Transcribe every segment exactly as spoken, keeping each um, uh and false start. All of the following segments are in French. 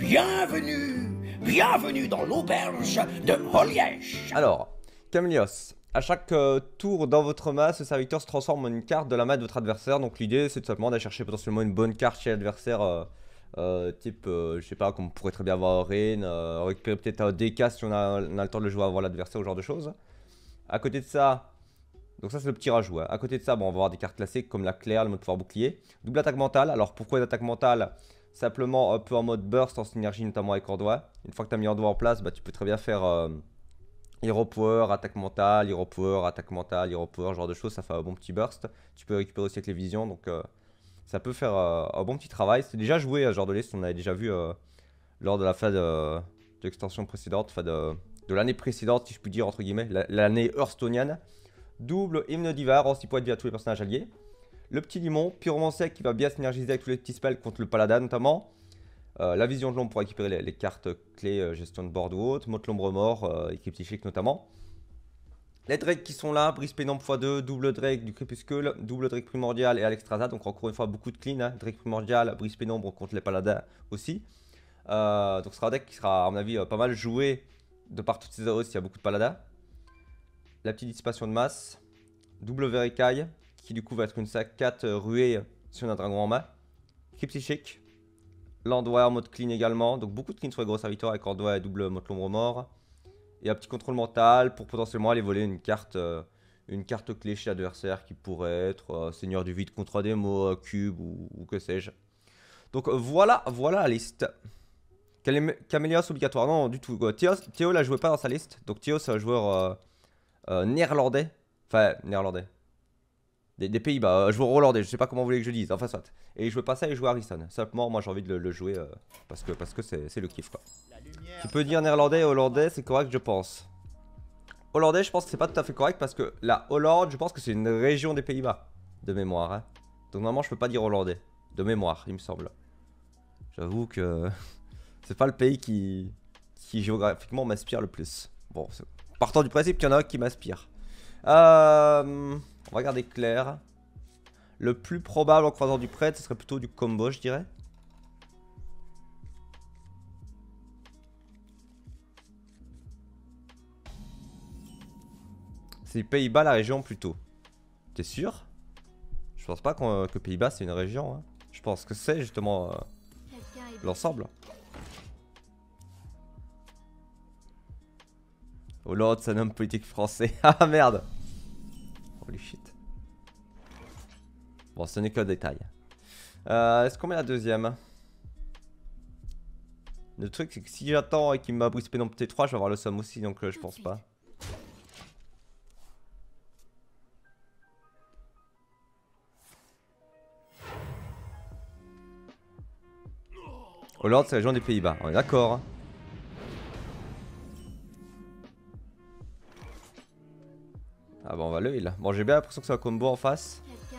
Bienvenue, bienvenue dans l'auberge de Holiège. Alors, Camélios, à chaque euh, tour dans votre main, ce serviteur se transforme en une carte de la main de votre adversaire. Donc l'idée, c'est tout simplement d'aller chercher potentiellement une bonne carte chez l'adversaire, euh, euh, type, euh, je sais pas, comme on pourrait très bien avoir Rain, euh, récupérer peut-être un D K si on a, on a le temps de le jouer avant l'adversaire, ce genre de choses. À côté de ça, donc ça c'est le petit rajout. Hein. À côté de ça, bon, on va avoir des cartes classiques comme la Claire, le mode pouvoir bouclier. Double attaque mentale. Alors pourquoi une attaque mentale? Simplement un peu en mode burst, en synergie notamment avec Ordois. Une fois que tu as mis Ordois en place, bah, tu peux très bien faire euh, Hero Power, attaque mentale, Hero Power, attaque mentale, Hero Power, genre de choses. Ça fait un bon petit burst. Tu peux récupérer aussi avec les visions, donc euh, ça peut faire euh, un bon petit travail. C'est déjà joué à ce genre de liste, on avait déjà vu euh, lors de la fin de, de l'extension précédente, enfin de, de l'année précédente, si je puis dire, entre guillemets, l'année Hearthstoneane. Double hymne d'Ivar, en six points de vie à tous les personnages alliés. Le petit limon, pyromancien qui va bien synergiser avec tous les petits spells contre le paladin notamment. Euh, la vision de l'ombre pour récupérer les, les cartes clés, euh, gestion de board ou autre. Motte l'ombre mort, euh, équipe psychique notamment. Les drakes qui sont là, brise pénombre fois deux, double drake du crépuscule, double drake primordial et Alexstrasza. Donc encore une fois beaucoup de clean, hein. Drake primordial, brise pénombre contre les paladins aussi. Euh, donc ce sera un deck qui sera à mon avis euh, pas mal joué de par toutes ces heures s'il y a beaucoup de paladins. La petite dissipation de masse. Double Vericaille, qui du coup va être une sac quatre euh, ruée si on a un dragon en main. Équipe psychique. Landwehr, mode clean également. Donc beaucoup de clean sur les gros serviteurs avec Landwehr et double mode l'ombre mort. Et un petit contrôle mental pour potentiellement aller voler une carte, euh, une carte clé chez l'adversaire qui pourrait être euh, Seigneur du Vide contre un démo, euh, cube ou, ou que sais-je. Donc euh, voilà, voilà la liste. Camélios obligatoire, non du tout. Théo, Théo la jouait pas dans sa liste. Donc Théo c'est un joueur euh, euh, néerlandais. Enfin, néerlandais. Des, des Pays-Bas, euh, joueur hollandais, je sais pas comment vous voulez que je dise, enfin soit. Et il jouait pas ça, il jouait Harrison. Simplement, moi j'ai envie de le, le jouer euh, parce que parce que c'est le kiff quoi. Tu peux dire néerlandais et hollandais, c'est correct, je pense. Hollandais, je pense que c'est pas tout à fait correct parce que la Hollande, je pense que c'est une région des Pays-Bas, de mémoire. Hein. Donc normalement, je peux pas dire hollandais, de mémoire, il me semble. J'avoue que c'est pas le pays qui, qui géographiquement m'inspire le plus. Bon, partant du principe qu'il y en a un qui m'inspire. Euh, on va regarder clair. Le plus probable en croisant du prêtre, ce serait plutôt du combo, je dirais. C'est Pays-Bas la région plutôt. T'es sûr? Je pense pas qu que Pays-Bas c'est une région. Hein. Je pense que c'est justement euh, l'ensemble. Hollande, c'est un homme politique français. Ah merde. Holy shit. Bon, ce n'est qu'un détail. Euh, Est-ce qu'on met la deuxième? Le truc, c'est que si j'attends et qu'il m'a brise pénombre T trois, je vais avoir le somme aussi, donc euh, je pense pas. Hollande, c'est la région des Pays-Bas, on est d'accord. Hein. Ah bah on va le heal. Bon, j'ai bien l'impression que c'est un combo en face.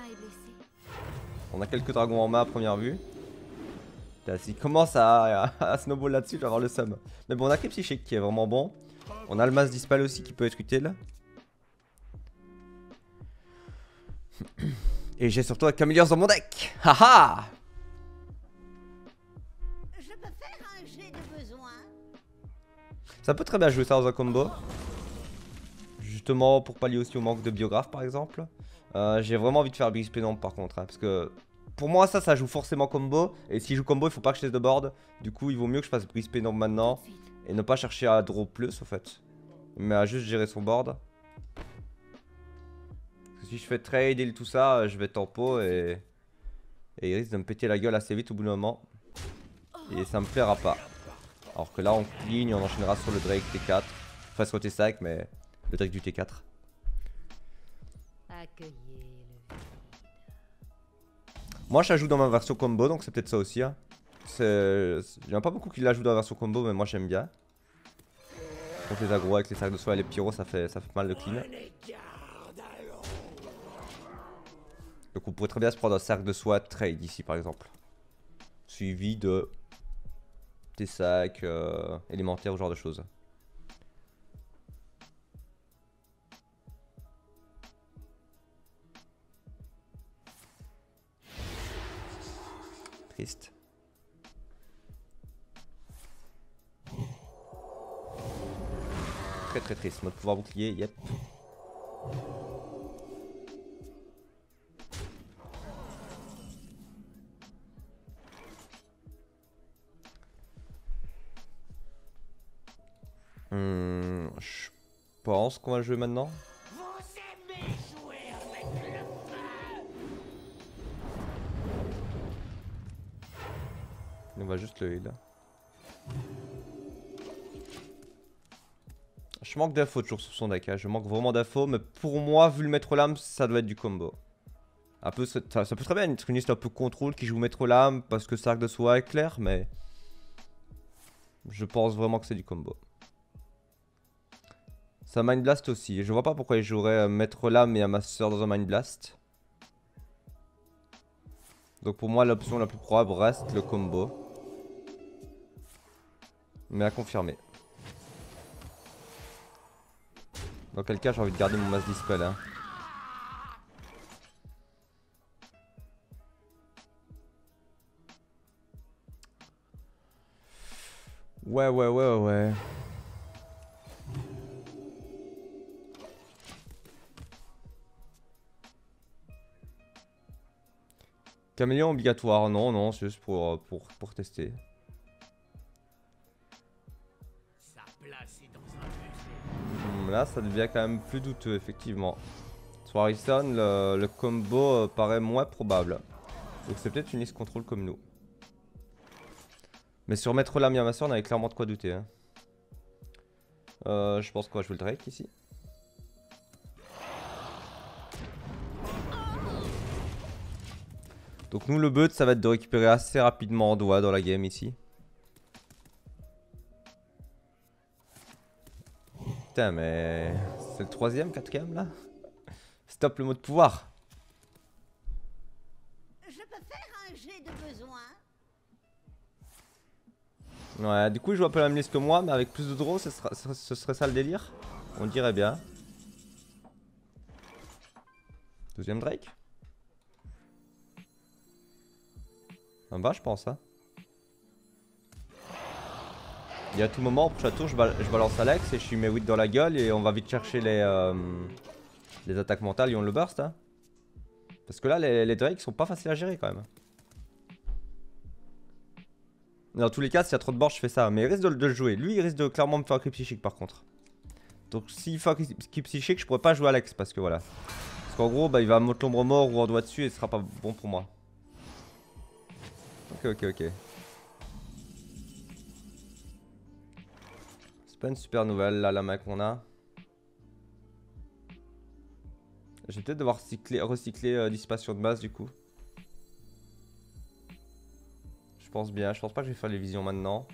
On a quelques dragons en main à première vue. S'il commence à, à, à snowball là-dessus, je vais avoir le sum. Mais bon, on a Crypt Psychique qui est vraiment bon. On a le Mass Dispel aussi qui peut être utile. Et j'ai surtout un Camélios dans mon deck. Haha. Je peux faire un jet de besoin. Ça peut très bien jouer ça dans un combo. Justement pour pallier aussi au manque de biographe par exemple. Euh, j'ai vraiment envie de faire Brise Pénombre par contre. Hein, parce que pour moi ça, ça joue forcément combo. Et si je joue combo, il faut pas que je laisse de board. Du coup, il vaut mieux que je fasse Brise Pénombre maintenant. Et ne pas chercher à draw plus en fait. Mais à juste gérer son board. Parce que si je fais trade et tout ça, je vais tempo et... Et il risque de me péter la gueule assez vite au bout d'un moment. Et ça me plaira pas. Alors que là on clean, on enchaînera sur le Drake T quatre. Enfin sur T cinq mais le Drake du T quatre. Moi je la joue dans ma version combo donc c'est peut-être ça aussi. Hein. Il n'y en a pas beaucoup qui la jouent dans la version combo mais moi j'aime bien. Contre les agros avec les sacs de soie et les pyros ça fait, ça fait mal de clean. Donc on pourrait très bien se prendre un cercle de soie trade ici par exemple. Suivi de T cinq, euh, élémentaire ou genre de choses. Triste. très très triste. Mode pouvoir bouclier, yep. Hmm, je pense qu'on va jouer maintenant. Vous aimez jouer avec le feu. On va juste le heal. Je manque d'infos toujours sur son deck, hein. Je manque vraiment d'infos, mais pour moi, vu le maître lame, ça doit être du combo. Un peu, ça, ça peut très bien être une liste un peu contrôle qui joue maître lame parce que Cercle de Soie est clair, mais je pense vraiment que c'est du combo. Ça Mind Blast aussi, je vois pas pourquoi il jouerait maître lame et un Master dans un Mind Blast. Donc pour moi, l'option la plus probable reste le combo. Mais à confirmer. Dans quel cas j'ai envie de garder mon Mass Dispel hein. Ouais ouais ouais ouais. Caméléon obligatoire, non non, c'est juste pour, pour, pour tester. Sa place est dans un musée. Là ça devient quand même plus douteux effectivement. Sur Harrison le, le combo euh, paraît moins probable. Donc c'est peut-être une liste contrôle comme nous. Mais sur Maître Lame et Amasseur on avait clairement de quoi douter hein. euh, Je pense qu'on va jouer le Drake ici. Donc nous le but ça va être de récupérer assez rapidement en doigt dans la game ici. Putain mais c'est le troisième, quatrième là. Stop le mot de pouvoir. Je peux faire un jet de besoin. Ouais du coup il joue un peu la même liste que moi mais avec plus de draws ce, sera, ce, ce serait ça le délire. On dirait bien. Deuxième Drake. En bas je pense hein. Et à tout moment au prochain tour je, bal je balance Alex et je lui mets huit dans la gueule et on va vite chercher les, euh, les attaques mentales et on le burst hein. Parce que là les, les Drake sont pas faciles à gérer quand même. Dans tous les cas s'il y a trop de board je fais ça. Mais il risque de, de le jouer. Lui il risque de clairement me faire un crit psychique par contre. Donc s'il fait un crit psychique je pourrais pas jouer Alex parce que voilà. Parce qu'en gros bah, il va me mettre l'ombre mort ou en doigt dessus et ce sera pas bon pour moi. Ok ok ok. C'est pas une super nouvelle là la main qu'on a. Je vais peut-être devoir recycler, recycler euh, dissipation de masse du coup. Je pense bien, je pense pas que je vais faire les visions maintenant.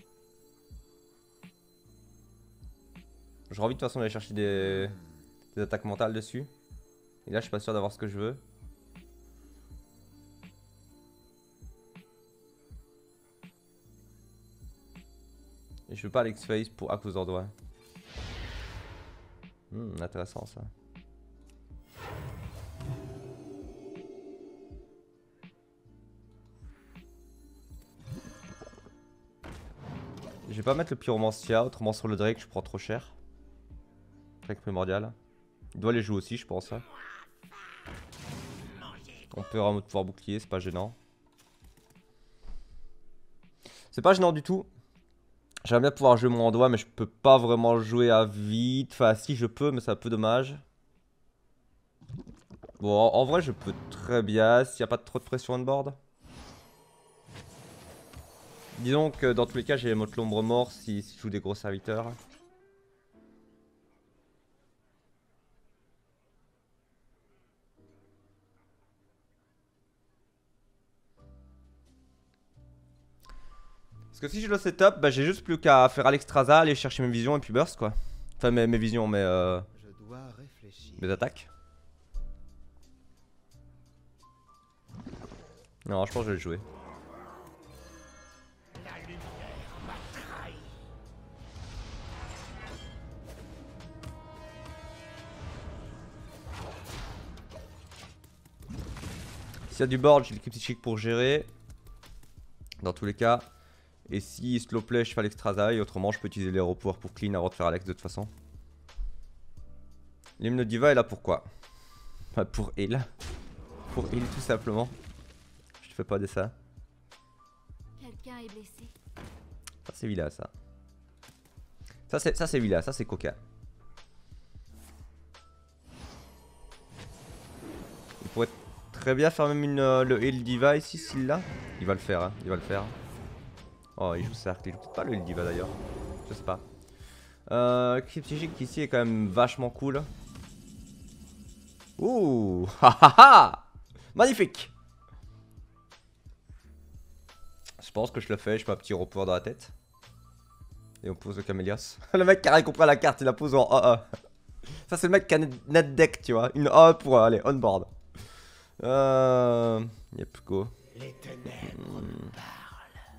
J'aurais envie de toute façon d'aller chercher des, des attaques mentales dessus. Et là je suis pas sûr d'avoir ce que je veux. Et je veux pas Alex Face pour à cause d'Ordois. Hmm, intéressant ça. Je vais pas mettre le pyromancia, autrement sur le Drake je prends trop cher. Drake primordial. Il doit les jouer aussi je pense. Hein. On peut vraiment pouvoir bouclier, c'est pas gênant. C'est pas gênant du tout. J'aimerais bien pouvoir jouer mon doigt mais je peux pas vraiment jouer à vite. Enfin si je peux mais c'est un peu dommage. Bon en, en vrai je peux très bien s'il n'y a pas trop de pression on board. Disons que dans tous les cas j'ai les mots de l'ombre mort si, si je joue des gros serviteurs. Parce que si je le setup, bah, j'ai juste plus qu'à faire Alexstrasza, aller chercher mes visions et puis burst quoi. Enfin mes, mes visions, mes, euh, Je dois réfléchir. mes attaques. Non, je pense que je vais le jouer. La lumière m'a trahi. S'il y a du board, j'ai le cryptic chic pour gérer. Dans tous les cas. Et si slow play, je fais Alexstrasza et autrement je peux utiliser les pouvoirs pour clean avant de faire Alex de toute façon. L'hymne diva est là pourquoi? Enfin, pour heal. Pour heal tout simplement. Je te fais pas de ça. Quelqu'un est blessé. Ça c'est Villa ça. Ça c'est ça c'est Villa, ça c'est coca. Il pourrait très bien faire même une, euh, le heal diva ici s'il l'a. Il va le faire, hein, il va le faire. Oh il joue cercle, il joue peut-être pas le heal diva d'ailleurs. Je sais pas. Euh, Crypt psychique ici est quand même vachement cool. Ouh, ha ha ha, magnifique. Je pense que je le fais, je mets un petit report dans la tête. Et on pose le Camélias. Le mec qui a rien compris à la carte, il la pose en A A. Ça c'est le mec qui a net deck, tu vois. Une A A pour aller on board. Euh... Yep, go. Les ténèbres Hmm. parlent.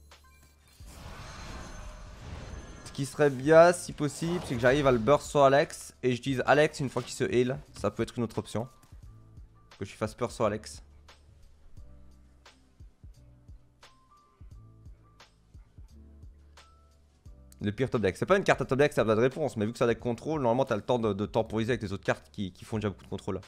Ce qui serait bien, si possible, c'est que j'arrive à le burst sur Alex. Et je dise Alex une fois qu'il se heal. Ça peut être une autre option. Que je fasse peur sur Alex. Le pire top deck. C'est pas une carte à top deck, ça a pas de réponse. Mais vu que c'est un deck contrôle, normalement t'as le temps de, de temporiser avec les autres cartes qui, qui font déjà beaucoup de contrôle.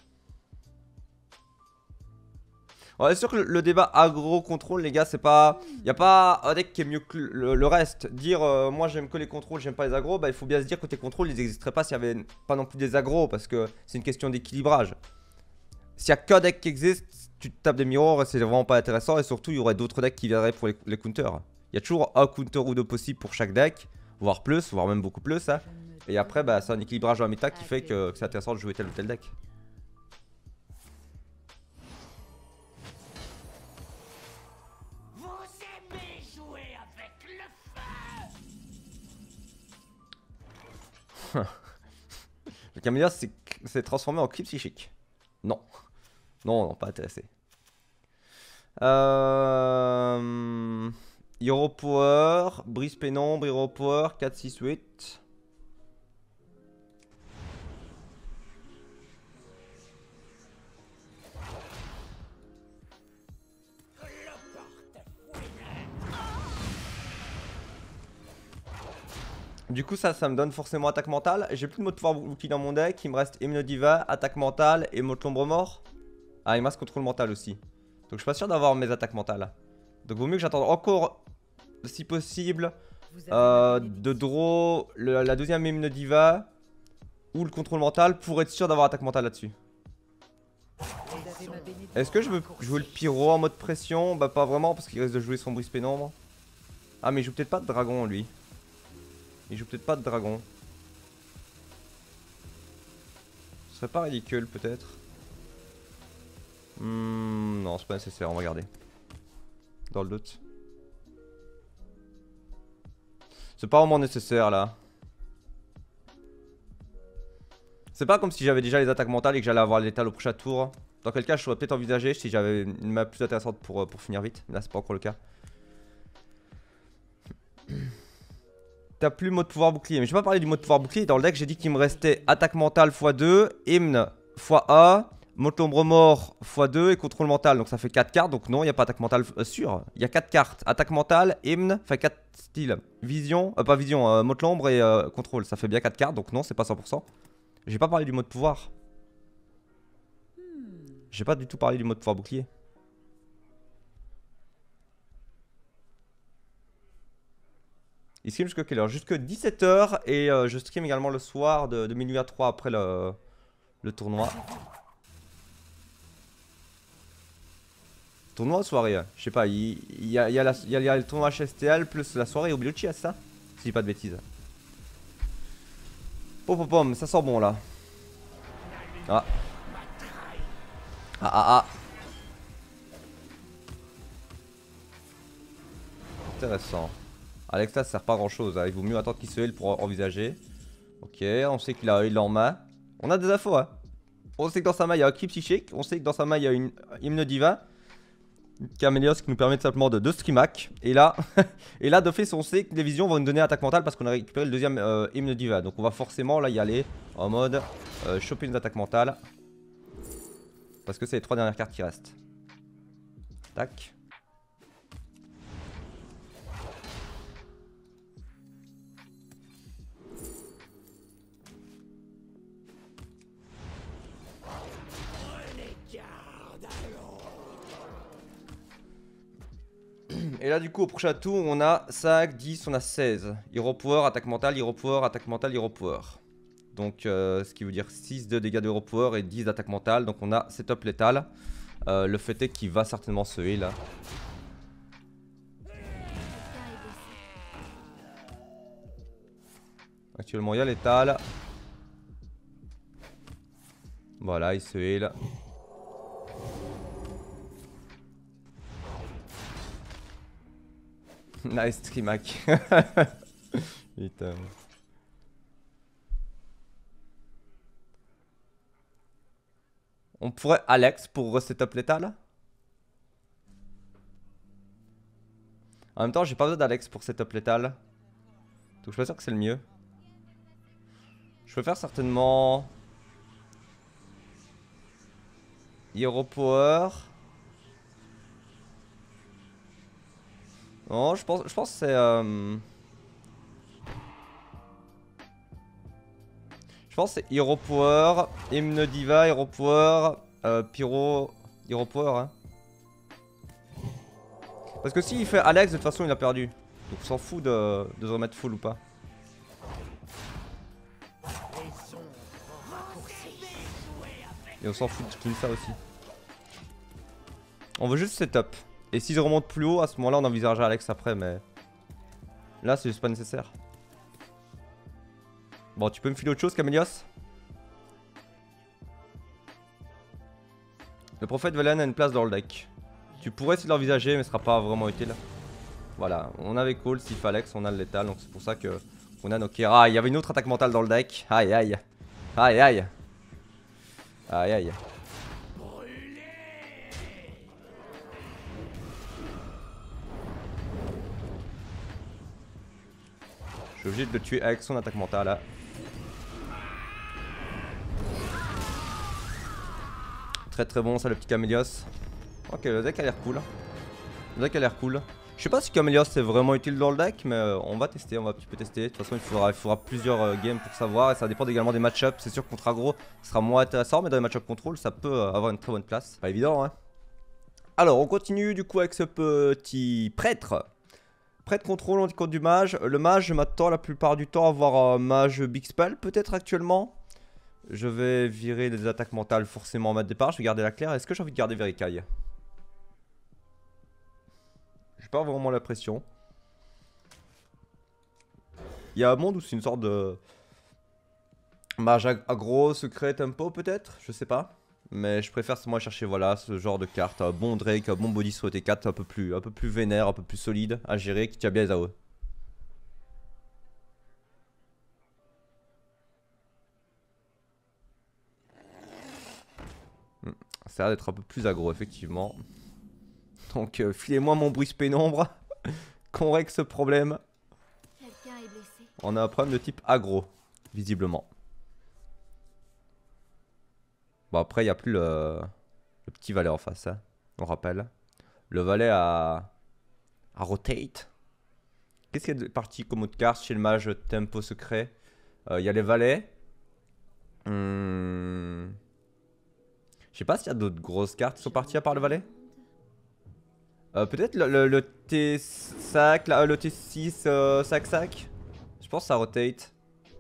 On est sûr que le, le débat aggro-contrôle, les gars, c'est pas. Y a pas un deck qui est mieux que le, le reste. Dire euh, moi j'aime que les contrôles, j'aime pas les aggros, bah il faut bien se dire que tes contrôles ils n'existeraient pas s'il y avait pas non plus des aggros. Parce que c'est une question d'équilibrage. S'il y a qu'un deck qui existe, tu te tapes des mirrors et c'est vraiment pas intéressant. Et surtout, il y aurait d'autres decks qui viendraient pour les, les counters. Il y a toujours un counter ou deux possibles pour chaque deck. Voire plus, voire même beaucoup plus. Hein. Et après, bah, c'est un équilibrage dans la méta qui fait que, que c'est intéressant de jouer tel ou tel deck. Vous aimez jouer avec le feu. Le Camélia s'est transformé en Crypt psychique. Non. Non, non, pas intéressé. Euh... Hero Power, Brise Pénombre, Hero Power, quatre, six, huit. Du coup ça, ça me donne forcément attaque mentale. J'ai plus de mot de pouvoir bouclier dans mon deck. Il me reste Hymne Diva, attaque mentale et mot de l'ombre mort. Ah, il me reste contrôle mental aussi. Donc je suis pas sûr d'avoir mes attaques mentales. Donc vaut mieux que j'attende encore, si possible, euh, de draw le, la deuxième Hymne Diva ou le contrôle mental pour être sûr d'avoir attaque mentale là-dessus. Est-ce que je veux jouer le pyro en mode pression? Bah pas vraiment parce qu'il risque de jouer son brise pénombre. Ah mais il joue peut-être pas de dragon lui. Il joue peut-être pas de dragon. Ce serait pas ridicule peut-être. Hmm, non c'est pas nécessaire, on va regarder. Dans le doute. C'est pas vraiment nécessaire là. C'est pas comme si j'avais déjà les attaques mentales et que j'allais avoir l'étal au prochain tour. Dans quel cas je pourrais peut-être envisager si j'avais une map plus intéressante pour, pour finir vite. Mais là c'est pas encore le cas. T'as plus mot de pouvoir bouclier. Mais je vais pas parler du mot de pouvoir bouclier. Dans le deck j'ai dit qu'il me restait attaque mentale fois deux, hymne fois un, mot de l'ombre mort fois deux et contrôle mental. Donc ça fait quatre cartes. Donc non, il n'y a pas attaque mentale euh, sûre. Il y a quatre cartes. Attaque mentale, hymne, fait quatre styles. Vision, euh, pas vision, euh, mot de l'ombre et euh, contrôle. Ça fait bien quatre cartes. Donc non, c'est pas cent pour cent. J'ai pas parlé du mot de pouvoir. J'ai pas du tout parlé du mot de pouvoir bouclier. Il stream jusqu'à quelle heure? Jusque dix-sept heures et euh, je stream également le soir de, de minuit à trois après le, le tournoi. Tournoi soirée, je sais pas, il, il, y a, il, y a la, il, y a, il y a le tournoi H S T L plus la soirée au Bilucci, c'est ça? Si je dis pas de bêtises. Pom pom pom, ça sent bon là. Ah. Ah ah ah. Intéressant. Alex là ça sert pas à grand chose, hein. Il vaut mieux attendre qu'il se heal pour envisager. Ok, on sait qu'il a heal en main. On a des infos hein. On sait que dans sa main il y a un Crypt psychique. On sait que dans sa main il y a une hymne diva. Camélios qui nous permet tout simplement de deux streamac. Et là, et là d'office on sait que les visions vont nous donner attaque mentale parce qu'on a récupéré le deuxième euh, hymne diva. Donc on va forcément là y aller en mode euh, choper une attaque mentale. Parce que c'est les trois dernières cartes qui restent. Tac. là du coup au prochain tour on a cinq, dix, on a seize. Hero Power, attaque mentale, Hero Power, attaque mentale, Hero Power. Donc euh, ce qui veut dire six de dégâts de Hero Power et dix d'attaque mentale. Donc on a setup létal. Euh, le fait est qu'il va certainement se heal là. Actuellement il y a létal. Voilà, il se heal. Nice Trimac. Putain. On pourrait Alex pour resetup létal. En même temps, j'ai pas besoin d'Alex pour setup létal. Donc je suis pas sûr que c'est le mieux. Je peux faire certainement Hero Power. Non, je pense, je pense que c'est... Euh... Je pense que c'est Hero Power, Hymne Diva, Hero Power, euh, Pyro, Hero Power. Hein. Parce que s'il fait Alex, de toute façon, il a perdu. Donc on s'en fout de, de se remettre full ou pas. Et on s'en fout de clean ça aussi. On veut juste setup. Et s'ils remontent plus haut, à ce moment-là, on envisagera Alex après, mais... Là, c'est juste pas nécessaire. Bon, tu peux me filer autre chose, Camélios? Le prophète Velen a une place dans le deck. Tu pourrais essayer de l'envisager, mais ce sera pas vraiment utile. Voilà, on avait Cole, Sif Alex, on a le létal, donc c'est pour ça que on a nos Kera. Il y avait une autre attaque mentale dans le deck. Aïe aïe. Aïe aïe. Aïe aïe. Je suis obligé de le tuer avec son attaque mentale là. Très très bon ça le petit Camélios. Ok, le deck a l'air cool. Le deck a l'air cool. Je sais pas si Camélios c'est vraiment utile dans le deck, mais euh, on va tester, on va un petit peu tester. De toute façon il faudra, il faudra plusieurs euh, games pour savoir et ça dépend également des match-ups. C'est sûr que contre aggro ce sera moins intéressant, mais dans les match-up contrôle ça peut euh, avoir une très bonne place. Pas évident hein. Alors on continue du coup avec ce petit prêtre. Prêtre contrôle, on dit contre du mage. Le mage je m'attends la plupart du temps à avoir un mage Big Spell peut-être actuellement. Je vais virer des attaques mentales forcément en mode départ. Je vais garder la claire. Est-ce que j'ai envie de garder Verikai? J'ai pas vraiment la pression. Il y a un monde où c'est une sorte de mage aggro, secret, tempo peut-être. Je sais pas. Mais je préfère moi chercher voilà ce genre de carte. Un bon Drake, un bon body sur T quatre, un peu plus, un peu plus vénère, un peu plus solide à gérer, qui tient bien les A O E. Ça a l'air d'être un peu plus aggro effectivement. Donc euh, filez-moi mon bruit pénombre. Qu'on règle ce problème. On a un problème de type aggro, visiblement. Bon après il n'y a plus le... le petit valet en face, hein, on rappelle. Le valet à, à rotate. Qu'est-ce qu'il y a de parti comme autre carte chez le mage tempo secret? Il euh, y a les valets. Hmm... Je sais pas s'il y a d'autres grosses cartes qui sont parties à part le valet. Euh, Peut-être le, le, le T cinq, là, le T six euh, sac sac. Je pense que ça rotate.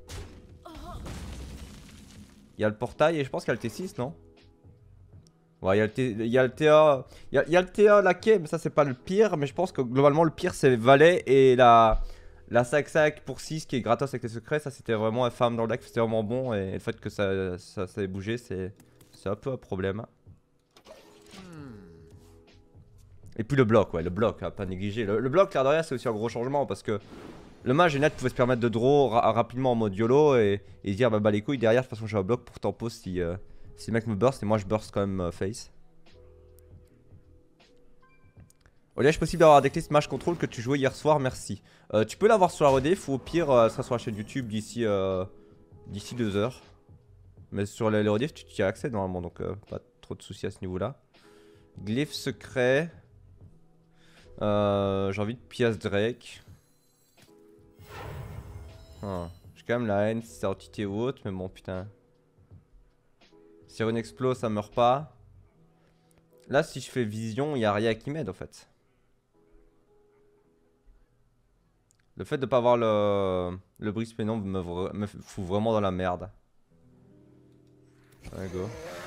Il y a le portail et je pense qu'il y a le T six, non? Ouais, il y a le, T, il y a le T un. Il y a, il y a le T un laquais, mais ça c'est pas le pire. Mais je pense que globalement le pire c'est valet et la, la sac sac pour six qui est gratos avec les secrets. Ça c'était vraiment infâme dans le deck, c'était vraiment bon. Et le fait que ça, ça, ça ait bougé, c'est un peu un problème. Et puis le bloc, ouais, le bloc, à pas négliger. Le, le bloc, l'air de rien, c'est aussi un gros changement parce que le mage net pouvait se permettre de draw ra rapidement en mode YOLO et, et dire bah, bah les couilles derrière, de toute façon j'ai un bloc pour tempo si, euh, si le mec me burst et moi je burst quand même euh, face. Oliage possible d'avoir la decklist mage control que tu jouais hier soir, merci. Euh, tu peux l'avoir sur la rediff ou au pire, euh, ça sera sur la chaîne YouTube d'ici euh, d'ici deux heures. Mais sur les, les rediff, tu y as accès normalement, donc euh, pas trop de soucis à ce niveau-là. Glyphe secret. Euh, J'ai envie de pièce Drake. Ah, j'ai quand même la haine si c'est entité ou autre, mais bon putain. Sur une explo ça meurt pas. Là si je fais vision, il n'y a rien qui m'aide en fait. Le fait de pas avoir le, le brise pénombre me, vra- me fout vraiment dans la merde. Ouais, go.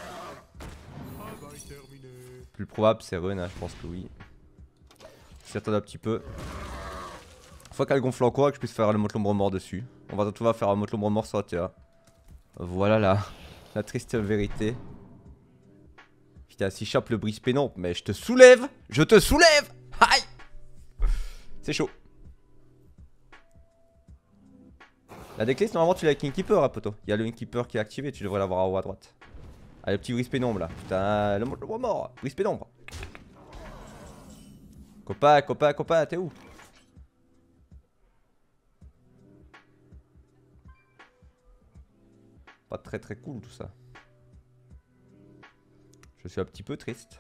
Plus probable c'est run, hein, je pense que oui. Si attendre un petit peu. Faut qu'elle gonfle encore et que je puisse faire le motte l'ombre mort dessus. On va tout va faire un motte l'ombre mort sur la T A. Voilà la, la triste vérité. Putain, si je chope le brise pénombre, mais je te soulève. Je te soulève. Aïe. C'est chaud. La déclisse, normalement, tu l'as avec Innkeeper, hein, poteau. Il y a le Innkeeper qui est activé, tu devrais l'avoir en haut à droite. Ah, le petit brise pénombre là. Putain, le, le mort. Brise pénombre. Copain, copain, copain, t'es où? Pas très très cool tout ça. Je suis un petit peu triste.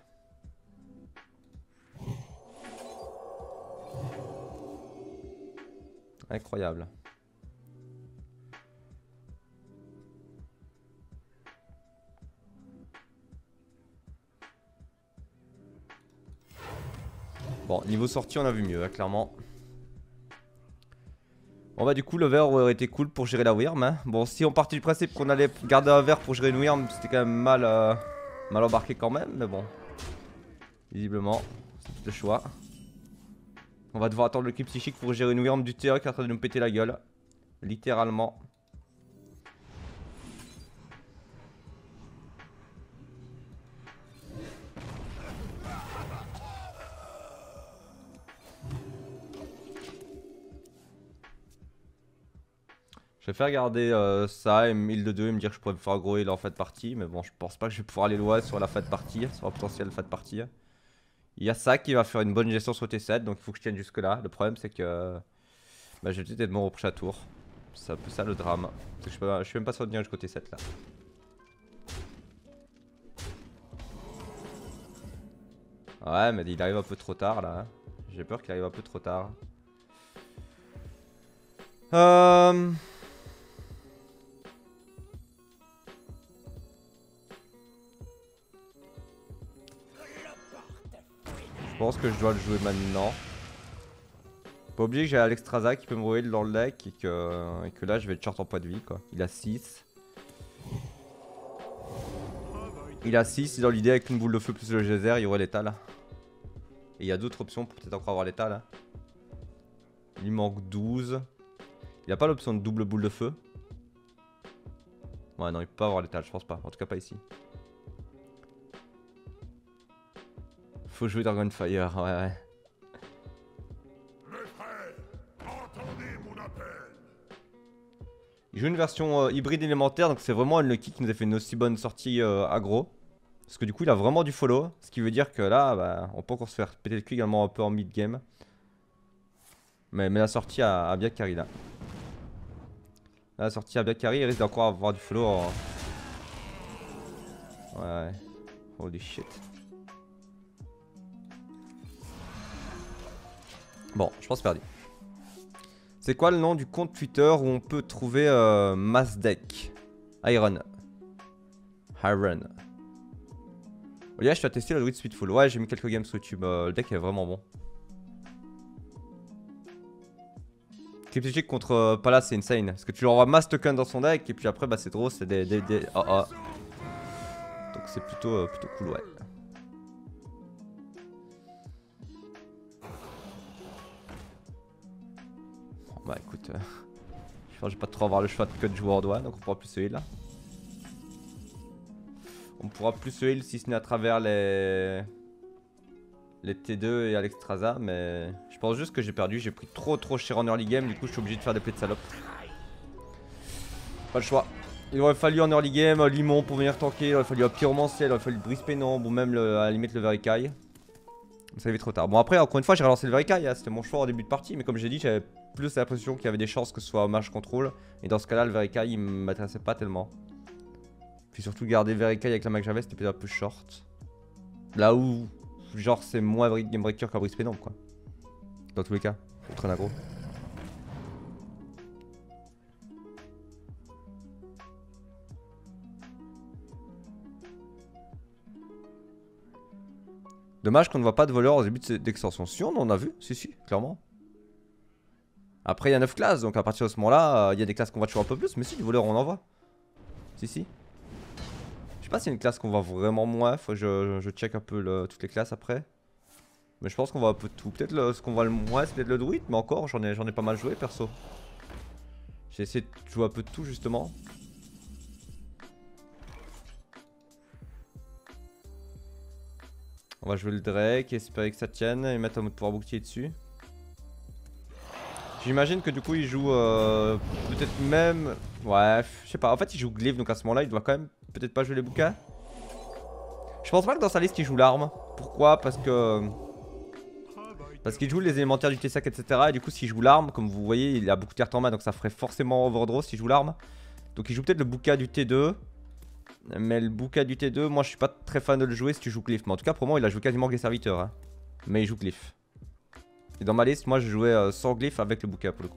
Incroyable. Bon, niveau sortie, on a vu mieux, hein, clairement. Bon bah du coup, le verre aurait été cool pour gérer la Wyrm. Hein. Bon, si on partait du principe qu'on allait garder un verre pour gérer une Wyrm, c'était quand même mal, euh, mal embarqué quand même, mais bon. Visiblement, c'est tout le choix. On va devoir attendre le clip psychique pour gérer une Wyrm du T A qui est en train de nous péter la gueule. Littéralement. Je vais faire garder euh, ça et heal de deux et me dire que je pourrais me faire gros heal en fin de partie. Mais bon, je pense pas que je vais pouvoir aller loin sur la fin de partie, sur la potentielle fin de partie. Il y a ça qui va faire une bonne gestion sur T sept, donc il faut que je tienne jusque là. Le problème c'est que bah, je vais peut-être être mort au prochain tour. C'est un peu ça le drame. Parce que je, peux, je suis même pas sûr de venir jusqu'au T sept là. Ouais, mais il arrive un peu trop tard là. Hein. J'ai peur qu'il arrive un peu trop tard. Euh... Je pense que je dois le jouer maintenant. Pas oublier que j'ai Alexstrasza qui peut me rouler dans le deck et que, et que là je vais être short en poids de vie quoi. Il a six. Il a six, dans l'idée avec une boule de feu plus le geyser, il y aurait l'étal. Et il y a d'autres options pour peut-être encore avoir l'étal. Il lui manque douze. Il a pas l'option de double boule de feu. Ouais non il peut pas avoir l'étal, je pense pas. En tout cas pas ici. Faut jouer Dragonfire, ouais ouais. Il joue une version euh, hybride élémentaire, donc c'est vraiment Unlucky qui nous a fait une aussi bonne sortie euh, aggro. Parce que du coup il a vraiment du follow, ce qui veut dire que là bah, on peut encore se faire péter le cul également un peu en mid game. Mais, mais la sortie a, a bien carry là. La sortie a bien carry, il risque d'encore avoir du follow en... Ouais ouais. Holy shit. Bon, je pense perdu. C'est quoi le nom du compte Twitter où on peut trouver euh, Massdeck? Iron. Iron. Oh yeah, je vais tester le druid Speedful. Ouais, j'ai mis quelques games sur YouTube. Euh, le deck est vraiment bon. Cryptochic contre euh, Palace, c'est insane. Parce que tu leur envoies mass token dans son deck et puis après, bah c'est drôle, c'est des. des, des... Oh, oh. Donc c'est plutôt, euh, plutôt cool, ouais. Bah écoute, euh, je pense que je vais pas trop avoir le choix de cut joueur doigt, donc on pourra plus se heal là. On pourra plus se heal si ce n'est à travers les les T deux et Alexstrasza, mais je pense juste que j'ai perdu, j'ai pris trop trop cher en early game, du coup je suis obligé de faire des plays de salope. Pas le choix. Il aurait fallu en early game Limon pour venir tanker, il aurait fallu un pyromanciel, il aurait fallu brise pénombre ou même le, à la limite le Verikai. Ça arrivait trop tard. Bon après encore une fois j'ai relancé le Verikai, hein, c'était mon choix au début de partie, mais comme j'ai dit j'avais plus l'impression qu'il y avait des chances que ce soit match contrôle. Et dans ce cas là le Verikai il m'intéressait pas tellement. Puis surtout garder Verikai avec la main que j'avais c'était peut-être un peu short. Là où genre c'est moins game breaker qu'un brise pénombre quoi. Dans tous les cas, contre un aggro. Dommage qu'on ne voit pas de voleur au début d'extension. Si on en a vu, si si, clairement. Après il y a neuf classes, donc à partir de ce moment là, il euh, y a des classes qu'on voit toujours un peu plus. Mais si, du voleur on en voit. Si si. Je sais pas s'il y a une classe qu'on voit vraiment moins, faut que je, je, je check un peu le, toutes les classes après. Mais je pense qu'on voit un peu de tout. Peut-être ce qu'on voit le moins c'est peut-être le druide, mais encore j'en ai, j'en ai pas mal joué perso. J'ai essayé de jouer un peu de tout justement. On va jouer le Drake, espérer que ça tienne et mettre un mode pouvoir bouclier dessus. J'imagine que du coup il joue euh, peut-être même... Ouais, je sais pas. En fait il joue Glyph, donc à ce moment là il doit quand même peut-être pas jouer les bouquins. Je pense pas que dans sa liste il joue l'arme. Pourquoi? Parce que... Parce qu'il joue les élémentaires du T cinq, et cetera. Et du coup s'il joue l'arme, comme vous voyez il a beaucoup de cartes en main, donc ça ferait forcément overdraw s'il joue l'arme. Donc il joue peut-être le bouquin du T deux. Mais le bouquin du T deux, moi je suis pas très fan de le jouer si tu joues Glyph. Mais en tout cas pour moi il a joué quasiment que les serviteurs hein. Mais il joue Glyph. Et dans ma liste moi je jouais euh, sans Glyph avec le bouquin pour le coup.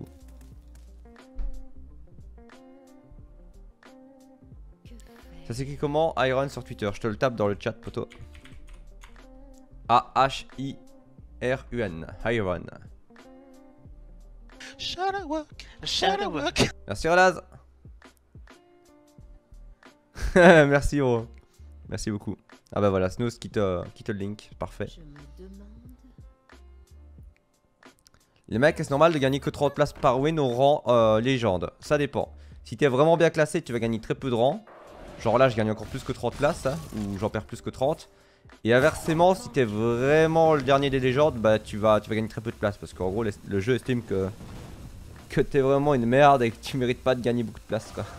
Ça s'écrit comment? Iron sur Twitter. Je te le tape dans le chat poto. A H I R U N. Iron. Merci Relaz. Merci Hiro. Merci beaucoup. Ah bah voilà, Snooze quitte, euh, quitte le link. Parfait. Les mecs, c'est normal de gagner que trente places par win au rang euh, légende. Ça dépend. Si t'es vraiment bien classé, tu vas gagner très peu de rangs. Genre là, je gagne encore plus que trente places, hein, ou j'en perds plus que trente. Et inversement, si t'es vraiment le dernier des légendes, bah tu vas, tu vas gagner très peu de places. Parce qu'en gros, le, le jeu estime que, que t'es vraiment une merde et que tu mérites pas de gagner beaucoup de places, quoi.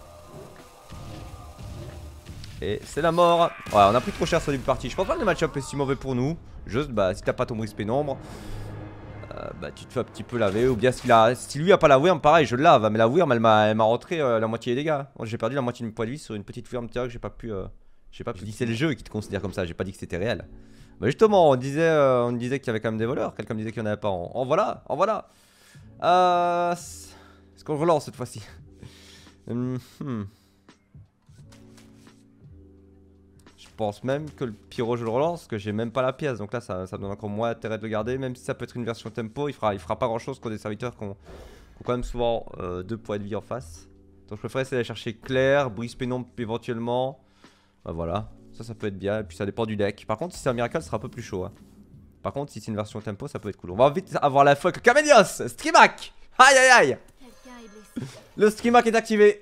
Et c'est la mort. Ouais, on a pris trop cher sur le début de partie. Je pense pas que le match-up est si mauvais pour nous. Juste, bah, si t'as pas ton brise pénombre, euh, bah, tu te fais un petit peu laver. Ou bien si, la, si lui a pas la Wyrm, pareil, je le lave. Mais la Wyrm, elle m'a rentré euh, la moitié des dégâts. J'ai perdu la moitié de mes points de vie sur une petite Wyrm que j'ai pas pu. Euh, j'ai pas pu. Je dis c'est le jeu qui te considère comme ça. J'ai pas dit que c'était réel. Bah, justement, on disait, euh, on disait qu'il y avait quand même des voleurs. Quelqu'un me disait qu'il y en avait pas. En, en voilà, en voilà. Euh, Est-ce qu'on relance cette fois-ci? hum, hmm. Je pense même que le pyro je le relance parce que j'ai même pas la pièce, donc là ça, ça donne encore moins intérêt de le garder. Même si ça peut être une version tempo, il fera, il fera pas grand chose contre des serviteurs qui ont, qui ont quand même souvent euh, deux points de vie en face. Donc je préfère essayer d'aller chercher Claire, brise pénombre éventuellement. Bah voilà, ça ça peut être bien, et puis ça dépend du deck. Par contre si c'est un miracle ça sera un peu plus chaud hein. Par contre si c'est une version tempo ça peut être cool. On va vite avoir la fois avec le Camélios, Streamac. Aïe aïe aïe. Le Streamac est activé.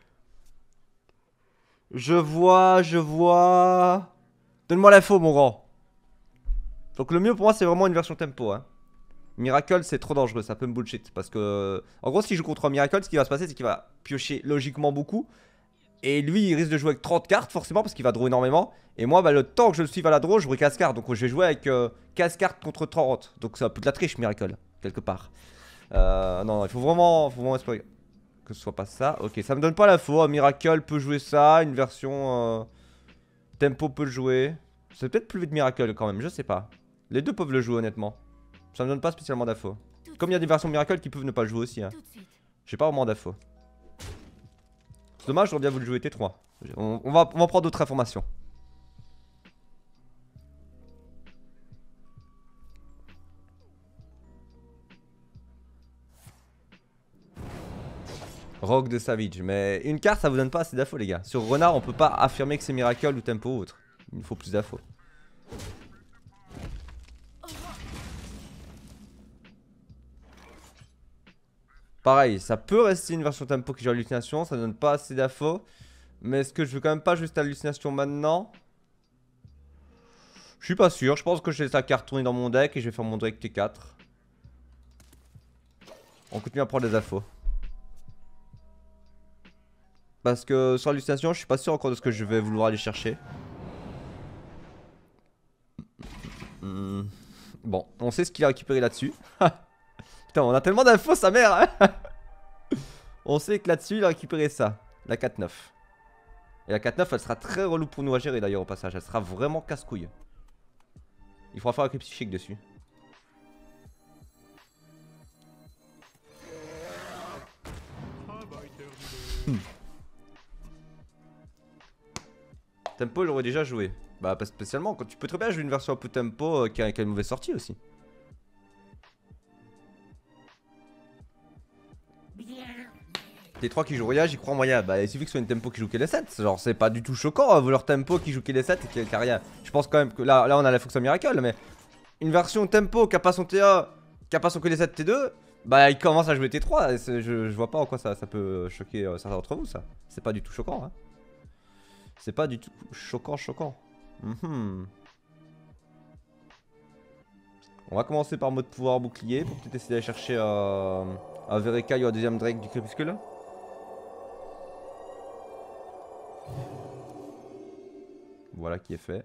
Je vois, je vois. Donne-moi l'info, mon grand. Donc le mieux pour moi, c'est vraiment une version tempo. Hein. Miracle, c'est trop dangereux, ça peut me bullshit. Parce que, en gros, si je joue contre un Miracle, ce qui va se passer, c'est qu'il va piocher logiquement beaucoup. Et lui, il risque de jouer avec trente cartes, forcément, parce qu'il va draw énormément. Et moi, bah, le temps que je le suive à la draw, je jouerai quinze cartes. Donc je vais jouer avec euh, quinze cartes contre trente. Donc c'est un peu de la triche, Miracle, quelque part. Euh, non, non, il faut vraiment, faut vraiment espérer que ce soit pas ça. Ok, ça me donne pas l'info. Un Miracle peut jouer ça. Une version euh, tempo peut le jouer. C'est peut-être plus vite Miracle quand même, je sais pas. Les deux peuvent le jouer honnêtement. Ça me donne pas spécialement d'info. Comme il y a des versions Miracle qui peuvent ne pas le jouer aussi. Hein. J'ai pas vraiment d'info. C'est dommage, j'aurais bien voulu jouer T trois. On, on, va, on va prendre d'autres informations. Rogue de Savage, mais une carte ça vous donne pas assez d'infos les gars. Sur Renard on peut pas affirmer que c'est Miracle ou Tempo ou autre. Il nous faut plus d'infos. Pareil, ça peut rester une version Tempo qui joue hallucination, ça donne pas assez d'infos. Mais est-ce que je veux quand même pas juste hallucination maintenant? Je suis pas sûr, je pense que je laisse la carte tourner dans mon deck et je vais faire mon Drake T quatre. On continue à prendre des infos. Parce que sur hallucination, je suis pas sûr encore de ce que je vais vouloir aller chercher. Mmh. Bon, on sait ce qu'il a récupéré là-dessus. Putain, on a tellement d'infos, sa mère hein. On sait que là-dessus, il a récupéré ça. La quatre neuf. Et la quatre neuf, elle sera très relou pour nous à gérer d'ailleurs au passage. Elle sera vraiment casse-couille. Il faudra faire un clip psychique dessus. Hmm. Tempo, j'aurais déjà joué. Bah, pas spécialement. Quand tu peux très bien jouer une version un peu tempo euh, qui, a, qui a une mauvaise sortie aussi. T trois qui joue Roya, j'y crois moyen. Bah il suffit que ce soit une tempo qui joue que les sept. Genre c'est pas du tout choquant, hein, leur tempo qui joue que les sept et qui a rien. Je pense quand même que là, là on a la Fox Miracle, mais une version tempo qui a pas son T un, qui a pas son que les sept T deux, bah il commence à jouer T trois. Et je, je vois pas en quoi ça, ça peut choquer euh, certains d'entre vous, ça. C'est pas du tout choquant, hein. C'est pas du tout choquant, choquant. Mm-hmm. On va commencer par mode pouvoir bouclier pour peut-être essayer d'aller chercher euh, un Vereka ou un deuxième Drake du crépuscule. Voilà qui est fait.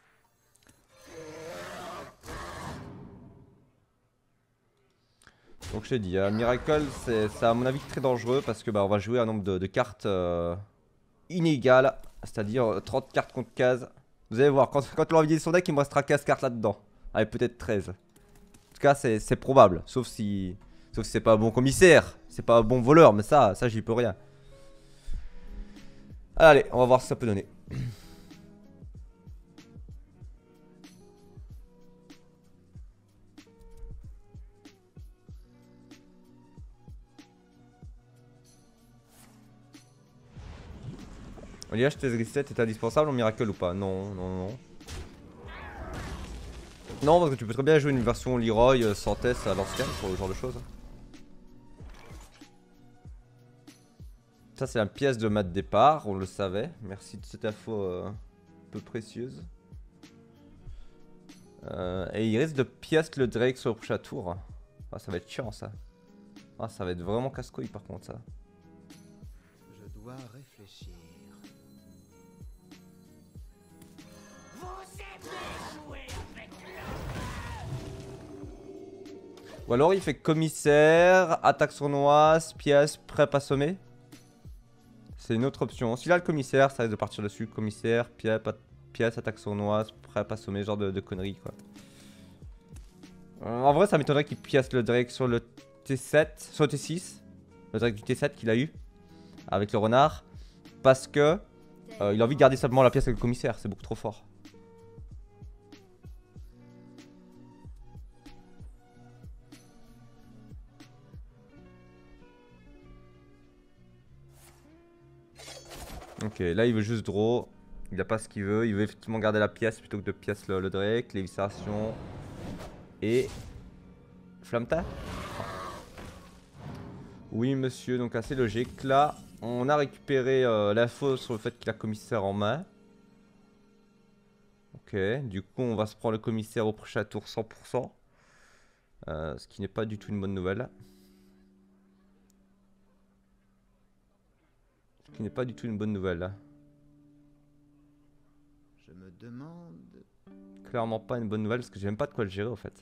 Donc je t'ai dit, hein, Miracle c'est à mon avis très dangereux parce que bah, on va jouer un nombre de, de cartes euh, inégal, c'est-à-dire trente cartes contre quinze. Vous allez voir, quand, quand on va vider son deck, il me restera quinze cartes là-dedans. Allez, peut-être treize. En tout cas, c'est probable, sauf si sauf si c'est pas un bon commissaire, c'est pas un bon voleur, mais ça, ça j'y peux rien. Allez, on va voir ce que ça peut donner. Oliage, tes reset est indispensable en miracle ou pas? Non, non, non. Non, parce que tu peux très bien jouer une version Leroy euh, sans test à l'ancienne pour le genre de choses. Ça, c'est la pièce de mat de départ, on le savait. Merci de cette info euh, peu précieuse. Euh, et il risque de pièce le Drake sur le prochain tour. Ah, ça va être chiant ça. Ah, ça va être vraiment casse-couille par contre ça. Je dois réfléchir. Ou alors il fait commissaire, attaque sournoise, pièce, prep assommé. C'est une autre option. S'il a le commissaire, ça risque de partir dessus. Commissaire, pièce, pièce attaque sournoise, prep assommé, genre de, de conneries quoi. Euh, en vrai, ça m'étonnerait qu'il pièce le Drake sur le T sept, sur le T six. Le Drake du T sept qu'il a eu avec le renard. Parce que euh, il a envie de garder simplement la pièce avec le commissaire. C'est beaucoup trop fort. Ok, là il veut juste draw. Il a pas ce qu'il veut. Il veut effectivement garder la pièce plutôt que de pièce le, le Drake. Lévisation. Et. Flamta. Oui, monsieur, donc assez logique. Là, on a récupéré euh, l'info sur le fait qu'il a commissaire en main. Ok, du coup, on va se prendre le commissaire au prochain tour cent pour cent. Euh, ce qui n'est pas du tout une bonne nouvelle. Ce qui n'est pas du tout une bonne nouvelle. Je me demande... Clairement pas une bonne nouvelle parce que j'ai même pas de quoi le gérer au fait.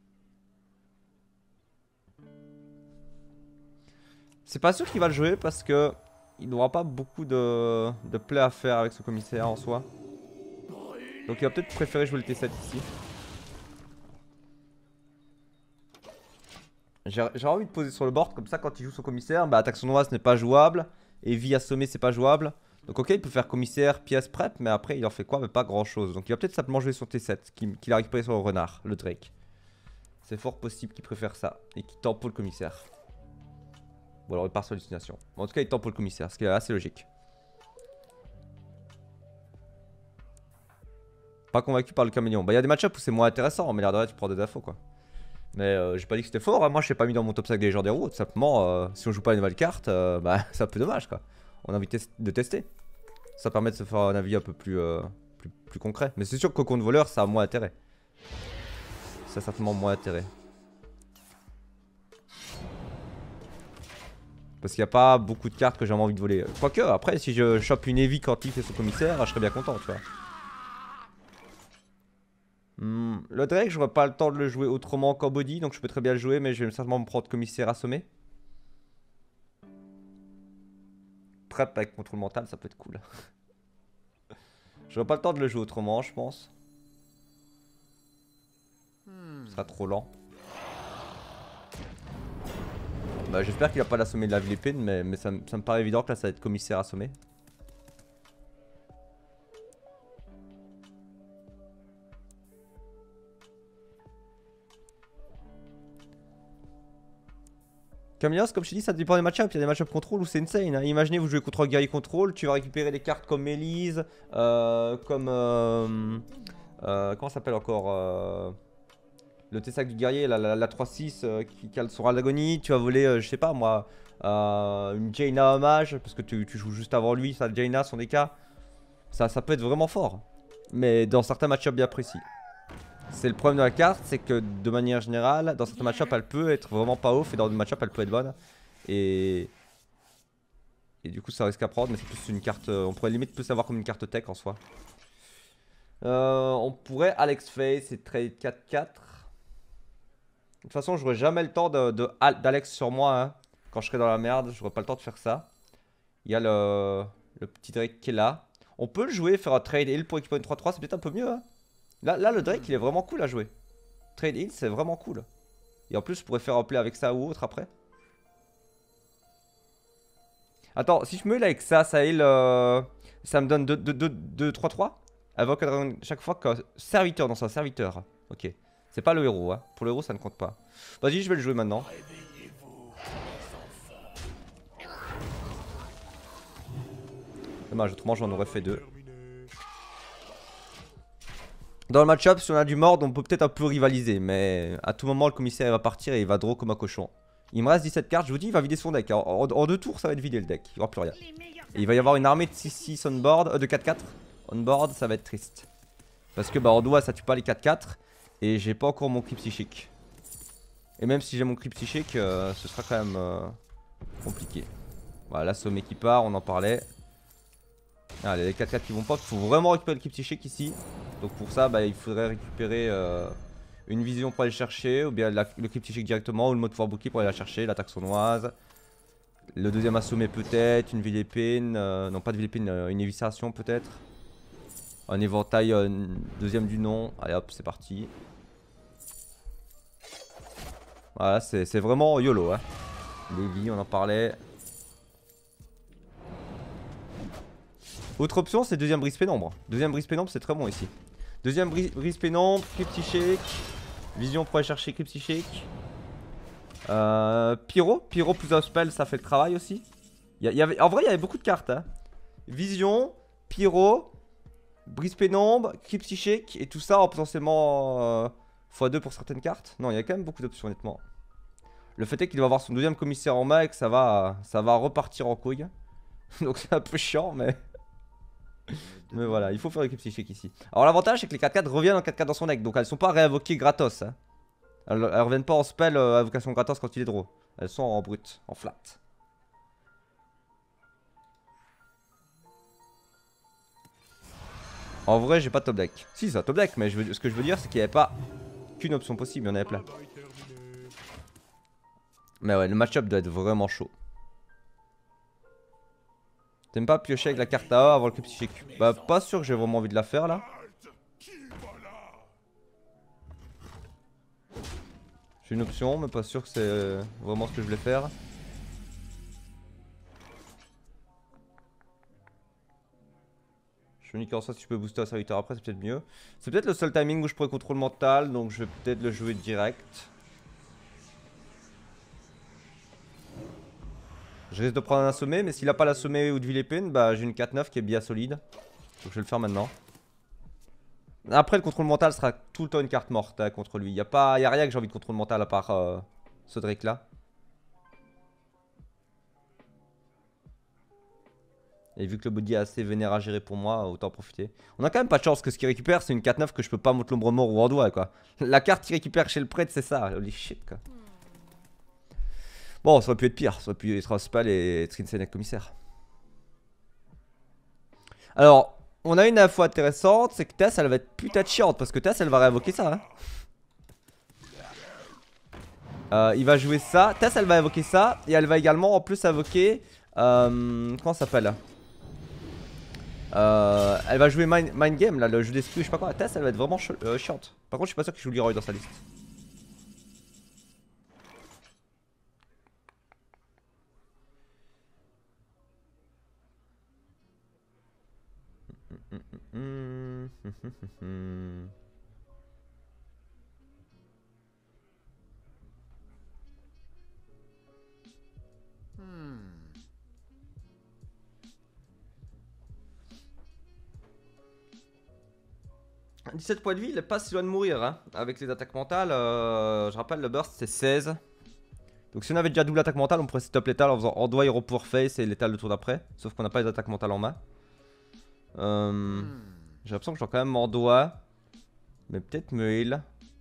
C'est pas sûr qu'il va le jouer parce que il n'aura pas beaucoup de, de play à faire avec ce commissaire en soi. Donc il va peut-être préférer jouer le T sept ici. J'ai envie de poser sur le board comme ça quand il joue son commissaire, bah attaque sournoise n'est pas jouable. Et vie assommée c'est pas jouable. Donc ok il peut faire commissaire, pièce, prep, mais après il en fait quoi? Mais pas grand chose. Donc il va peut-être simplement jouer son T sept qu'il qu'il a récupéré sur le renard, le Drake. C'est fort possible qu'il préfère ça et qu'il tempo le commissaire. Bon alors il part sur l'hallucination. Bon, en tout cas il tempo le commissaire, ce qui est assez logique. Pas convaincu par le caméléon. Bah il y a des match-ups où c'est moins intéressant, mais l'air de rien tu prends des infos quoi. Mais euh, j'ai pas dit que c'était fort, hein. Moi je l'ai pas mis dans mon top cinq des légendaires ou tout simplement euh, si on joue pas une nouvelle carte, euh, bah c'est un peu dommage quoi. On a envie de, de tester. Ça permet de se faire un avis un peu plus, euh, plus, plus concret. Mais c'est sûr que contre voleur ça a moins intérêt. Ça a certainement moins intérêt. Parce qu'il n'y a pas beaucoup de cartes que j'ai envie de voler. Quoique après si je chope une Evie quand il fait son commissaire, je serais bien content tu vois. Hmm, le Drake, j'aurais pas le temps de le jouer autrement qu'en body, donc je peux très bien le jouer, mais je vais certainement me prendre commissaire assommé. Prep avec contrôle mental, ça peut être cool. J'aurais pas le temps de le jouer autrement, je pense. Ce sera trop lent. Bah, j'espère qu'il va pas l'assommer de la Vilépine, mais, mais ça, ça me paraît évident que là ça va être commissaire assommé. Camélios, comme je t'ai dit, ça dépend des match-ups. Il y a des match-ups contrôle où c'est insane. Hein. Imaginez, vous jouez contre un guerrier contrôle, tu vas récupérer des cartes comme Elise, euh, comme. Euh, euh, comment ça s'appelle encore euh, le Tessac du guerrier, la, la, la trois six euh, qui cale son râle d'agonie. Tu vas voler, euh, je sais pas moi, euh, une Jaina hommage, parce que tu, tu joues juste avant lui, ça, Jaina, son D K. Ça, ça peut être vraiment fort. Mais dans certains match-ups bien précis. C'est le problème de la carte, c'est que de manière générale, dans certains match-ups, elle peut être vraiment pas ouf et dans d'autres match-ups, elle peut être bonne. Et... et du coup, ça risque à prendre, mais c'est plus une carte. On pourrait limite plus savoir comme une carte tech en soi. Euh, on pourrait Alex Face et trade quatre quatre. De toute façon, j'aurai jamais le temps de, de, d'Alex sur moi. Hein. Quand je serai dans la merde, j'aurai pas le temps de faire ça. Il y a le, le petit Drake qui est là. On peut le jouer, faire un trade heal pour équiper une trois trois, c'est peut-être un peu mieux. Hein. Là, là, le Drake, il est vraiment cool à jouer. Trade heal, c'est vraiment cool. Et en plus, je pourrais faire un play avec ça ou autre après. Attends, si je me heal avec ça, ça heal. Euh, ça me donne deux trois trois. Invoque chaque fois qu'un serviteur dans un serviteur. Ok. C'est pas le héros, hein. Pour le héros, ça ne compte pas. Vas-y, je vais le jouer maintenant. Dommage, autrement j'en aurais fait deux. Dans le match-up, si on a du mord, on peut peut-être un peu rivaliser. Mais à tout moment, le commissaire il va partir et il va draw comme un cochon. Il me reste dix-sept cartes, je vous dis, il va vider son deck. En, en, en deux tours, ça va être vidé le deck. Il n'y aura plus rien. Et il va y avoir une armée de six six on board, euh, de quatre quatre. On board, ça va être triste. Parce que bah en doigt, ça tue pas les quatre quatre. Et j'ai pas encore mon cri psychique. Et même si j'ai mon cri psychique, euh, ce sera quand même euh, compliqué. Voilà, l'assommé qui part, on en parlait. Allez, les quatre quatre qui vont pop, il faut vraiment récupérer le cri psychique ici. Donc pour ça, bah, il faudrait récupérer euh, une vision pour aller chercher, ou bien la, le cri psychique directement, ou le mode pouvoir bouclier pour aller la chercher, l'attaque sournoise. Le deuxième assommé peut-être, une ville épine, euh, non pas de ville épine, euh, une éviscération peut-être. Un éventail, euh, deuxième du nom, allez hop, c'est parti. Voilà, c'est vraiment YOLO. Hein. Lévi, on en parlait. Autre option, c'est deuxième brise pénombre. Deuxième brise pénombre, c'est très bon ici. Deuxième brise, brise pénombre, crypt psychique. Vision pour aller chercher crypt psychique. Euh, Pyro, Pyro plus un spell, ça fait le travail aussi. Il y, y avait, en vrai, il y avait beaucoup de cartes. Hein. Vision, Pyro, brise pénombre, crypt psychique et tout ça en potentiellement. Euh, fois deux pour certaines cartes. Non, il y a quand même beaucoup d'options honnêtement. Le fait est qu'il va avoir son deuxième commissaire en main et que ça va, ça va repartir en couille. Donc c'est un peu chiant mais... mais voilà, il faut faire l'équipe psychique ici. Alors l'avantage c'est que les quatre quatre reviennent en quatre quatre dans son deck. Donc elles sont pas réinvoquées gratos. Hein. Elles, elles reviennent pas en spell euh, invocation gratos quand il est draw. Elles sont en brut, en flat. En vrai j'ai pas de top deck. Si c'est un top deck mais je veux, ce que je veux dire c'est qu'il n'y avait pas qu'une option possible, il y en avait plein. Mais ouais, le match-up doit être vraiment chaud. T'aimes pas piocher avec la carte A A avant le crypt psychique? Bah pas sûr que j'ai vraiment envie de la faire là. J'ai une option mais pas sûr que c'est vraiment ce que je voulais faire. Je me dis qu'en soit si je peux booster un serviteur après c'est peut-être mieux. C'est peut-être le seul timing où je pourrais contrôle mental donc je vais peut-être le jouer direct. Je risque de prendre un assommé, mais s'il a pas l'assommé ou de ville épine, bah j'ai une quatre neuf qui est bien solide. Donc je vais le faire maintenant. Après le contrôle mental sera tout le temps une carte morte hein, contre lui. Il n'y a, pas... y a rien que j'ai envie de contrôle mental à part euh, ce Drake là. Et vu que le body est assez vénère à gérer pour moi, autant en profiter. On a quand même pas de chance que ce qu'il récupère c'est une quatre neuf que je peux pas monter l'ombre mort ou en doigt quoi. La carte qu'il récupère chez le prêtre c'est ça, holy shit quoi. Bon, ça aurait pu être pire, ça aurait pu être Spal et Trinsenek commissaire. Alors, on a une info intéressante, c'est que Tess elle va être putain de chiante parce que Tess elle va réinvoquer ça. Hein. Euh, il va jouer ça, Tess elle va invoquer ça et elle va également en plus invoquer. Euh, comment ça s'appelle euh, Elle va jouer Mind, Mind Game là, le jeu d'esprit, je sais pas quoi. Tess elle va être vraiment ch euh, chiante. Par contre, je suis pas sûr qu'il joue Leroy dans sa liste. Mmh, mmh, mmh, mmh. Hmm. dix-sept points de vie, il est pas si loin de mourir hein. Avec les attaques mentales, euh, je rappelle le burst c'est seize. Donc si on avait déjà double attaque mentale, on pourrait setup létal en faisant Endoy, Hero Power Face et létal le tour d'après. Sauf qu'on n'a pas les attaques mentales en main. Euh, Hmm. J'ai l'impression que je suis quand même Endoy. Mais peut-être me heal.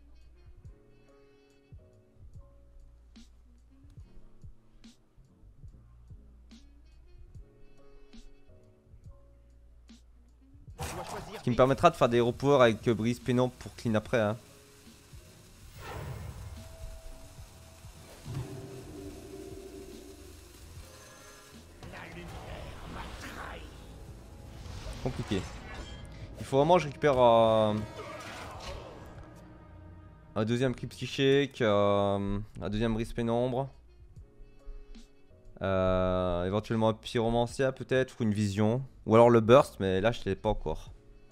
Ce qui me permettra de faire des Hero Power avec euh, Brise Pénombre pour clean après hein. Compliqué. Il faut vraiment que je récupère euh, un deuxième cri psychique, euh, un deuxième brise pénombre, euh, éventuellement un pyromancia peut-être, ou une vision, ou alors le burst, mais là je l'ai pas encore.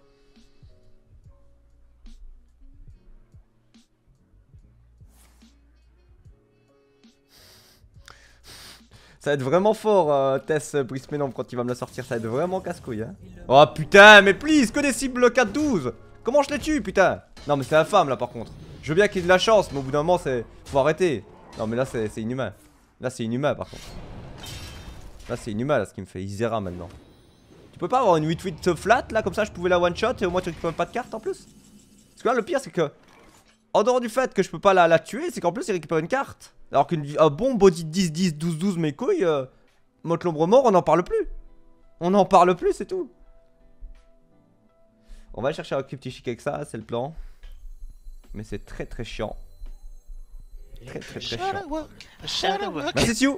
Ça va être vraiment fort, euh, Tess brise pénombre quand il va me la sortir, ça va être vraiment casse-couille hein. Oh putain, mais please, que des cibles quatre douze. Comment je les tue putain? Non mais c'est infâme là par contre. Je veux bien qu'il y ait de la chance, mais au bout d'un moment c'est... Faut arrêter. Non mais là c'est inhumain. Là c'est inhumain par contre. Là c'est inhumain là ce qui me fait Isera maintenant. Tu peux pas avoir une huit huit flat là comme ça je pouvais la one shot et au moins tu récupères pas de carte en plus? Parce que là le pire c'est que... En dehors du fait que je peux pas la, la tuer, c'est qu'en plus il récupère une carte. Alors qu'un bon body dix dix douze douze mes couilles, euh, Motte l'ombre mort, on n'en parle plus. On n'en parle plus, c'est tout. On va aller chercher un cryptichique avec ça, c'est le plan. Mais c'est très très chiant. Très très très chiant. Merci Siou.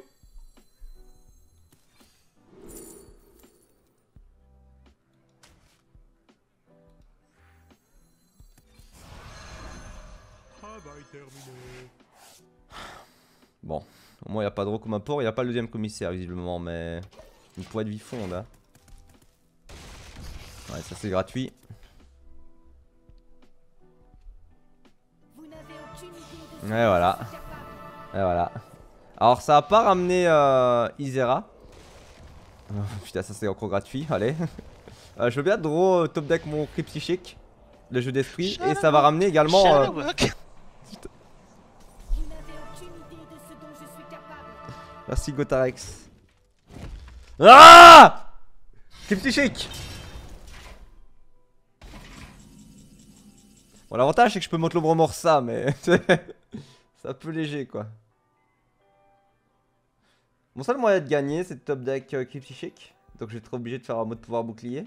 Bon, au moins il n'y a pas de roue comme un port, il n'y a pas le deuxième commissaire visiblement, mais une poids de vie fonde. Hein. Ouais, ça c'est gratuit. Et voilà. Et voilà. Alors ça a pas ramené euh, Isera. Oh, putain, ça c'est encore gratuit, allez. euh, je veux bien draw euh, top deck mon cri psychique, le jeu d'esprit, et ça va ramener également... Euh... Merci Gotarex. Ah! Cri psychique. Bon, l'avantage c'est que je peux monter l'ombre mort ça, mais c'est un peu léger quoi. Mon seul moyen de gagner c'est de top deck euh, cri psychique. Donc je vais être obligé de faire un mode pouvoir bouclier.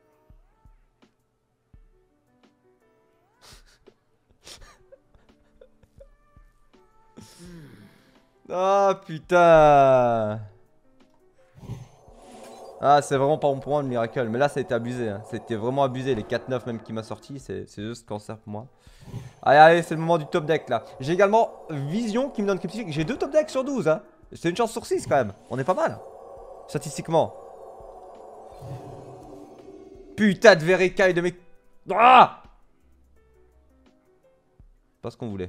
Ah oh, putain. Ah c'est vraiment pas bon pour moi le miracle. Mais là ça a été abusé hein. C'était vraiment abusé. Les quatre neuf même qui m'a sorti. C'est juste cancer pour moi. Allez allez c'est le moment du top deck là. J'ai également Vision qui me donne cryptique. J'ai deux top decks sur douze hein. C'est une chance sur six quand même. On est pas mal statistiquement. Putain de Vericaille de mes... Ah, pas ce qu'on voulait.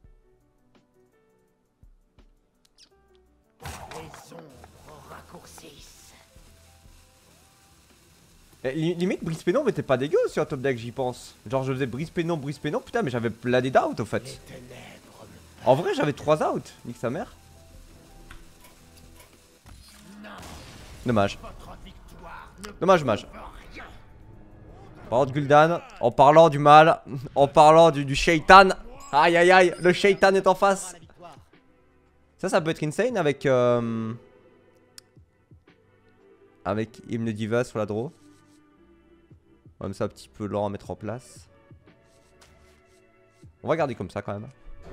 Eh, limite Brise Pénombre était pas dégueu sur un top deck j'y pense. Genre je faisais Brise Pénombre, Brise Pénombre, putain mais j'avais plein d'out au fait. En vrai j'avais trois outs, nique sa mère. Dommage. Dommage, dommage. En parlant de Gul'dan, en parlant du mal, en parlant du, du Shaitan. Aïe aïe aïe, le Shaitan est en face. Ça, ça peut être insane avec... Euh, avec Hymne Diva sur la draw. Même ça un petit peu lent à mettre en place. On va garder comme ça quand même.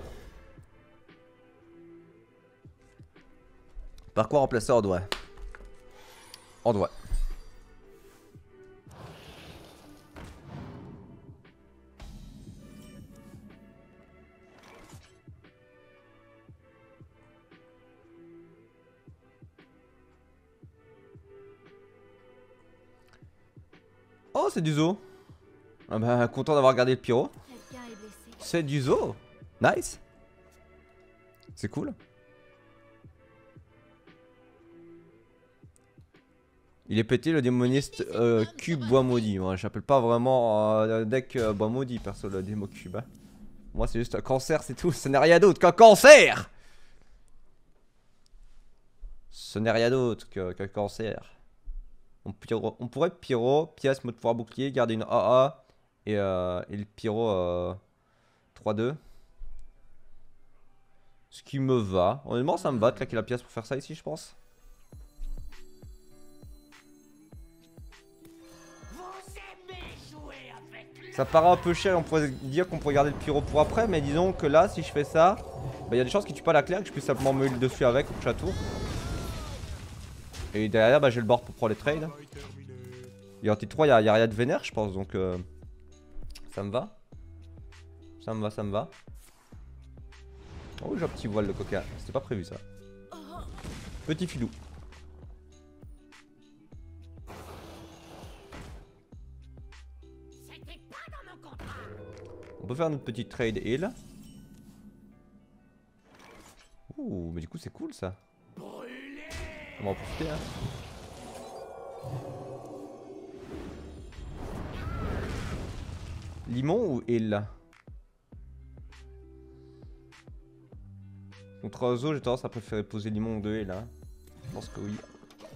Par quoi remplacer Endoy? Endoy. Oh, c'est du zoo. Ah bah, content d'avoir gardé le pyro. C'est du zoo. Nice. C'est cool. Il est pété le démoniste euh, cube bois maudit. Moi j'appelle pas vraiment euh, deck euh, bois maudit perso le démo cube. Hein. Moi c'est juste un cancer, c'est tout. Ce n'est rien d'autre qu'un cancer. Ce n'est rien d'autre qu'un qu cancer. On, pyro, on pourrait pyro, pièce, mode pouvoir bouclier, garder une A A et, euh, et le pyro euh, trois deux. Ce qui me va. Honnêtement ça me va de claquer la pièce pour faire ça ici je pense. Ça paraît un peu cher, on pourrait dire qu'on pourrait garder le pyro pour après, mais disons que là, si je fais ça, il bah, y a des chances qu'il tue pas la claire, que je puisse simplement me heal dessus avec au prochain tour. Et derrière, bah, j'ai le board pour prendre les trades. Et en T trois, il n'y a, a rien de vénère, je pense, donc euh, ça me va. Ça me va, ça me va. Oh, j'ai un petit voile de coca, c'était pas prévu ça. Petit filou. On peut faire notre petite trade heal. Ouh, mais du coup c'est cool ça. On va en profiter hein. Limon ou heal? Contre Ozo, j'ai tendance à préférer poser limon de heal hein. Je pense que oui.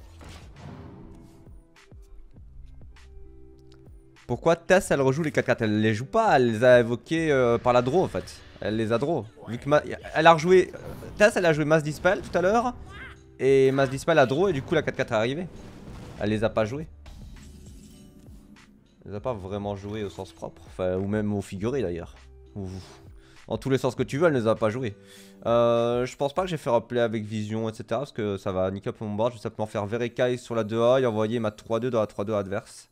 Pourquoi Tess elle rejoue les quatre quatre? Elle les joue pas, elle les a évoquées euh, par la draw en fait. Elle les a draw. Vu que elle a rejoué. Tess elle a joué Mass Dispel tout à l'heure. Et Mass Dispel a draw et du coup la quatre quatre est arrivée. Elle les a pas jouées. Elle les a pas vraiment jouées au sens propre. Enfin, ou même au figuré d'ailleurs. En tous les sens que tu veux, elle ne les a pas jouées. Euh, je pense pas que j'ai fait replay avec Vision, et cetera. Parce que ça va niquer up mon board. Je vais simplement faire Verekai sur la deux A et envoyer ma trois deux dans la trois deux adverse.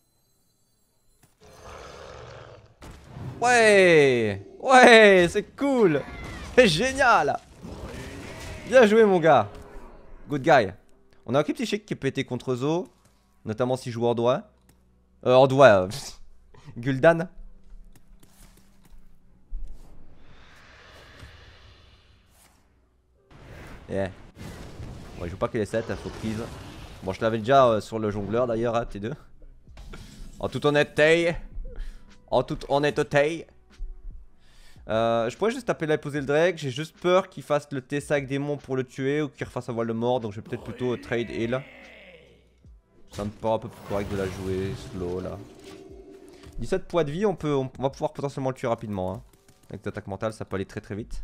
Ouais, ouais, c'est cool. C'est génial. Bien joué mon gars. Good guy. On a un Crypt Psychic qui est pété contre Zo. Notamment s'il joue Ordois. Euh, Ordois. Euh, Gul'dan. Yeah. Bon, il joue pas que les sept, il faut prise. Bon, je l'avais déjà euh, sur le jongleur d'ailleurs, hein, T deux. En toute honnêteté. En toute honnêteté. Euh, je pourrais juste taper là et poser le Drake. J'ai juste peur qu'il fasse le T cinq démon pour le tuer ou qu'il refasse avoir le mort. Donc je vais peut-être plutôt trade heal. Ça me paraît un peu plus correct de la jouer slow là. dix-sept points de vie, on, peut, on va pouvoir potentiellement le tuer rapidement. Hein. Avec l'attaque mentale, ça peut aller très très vite.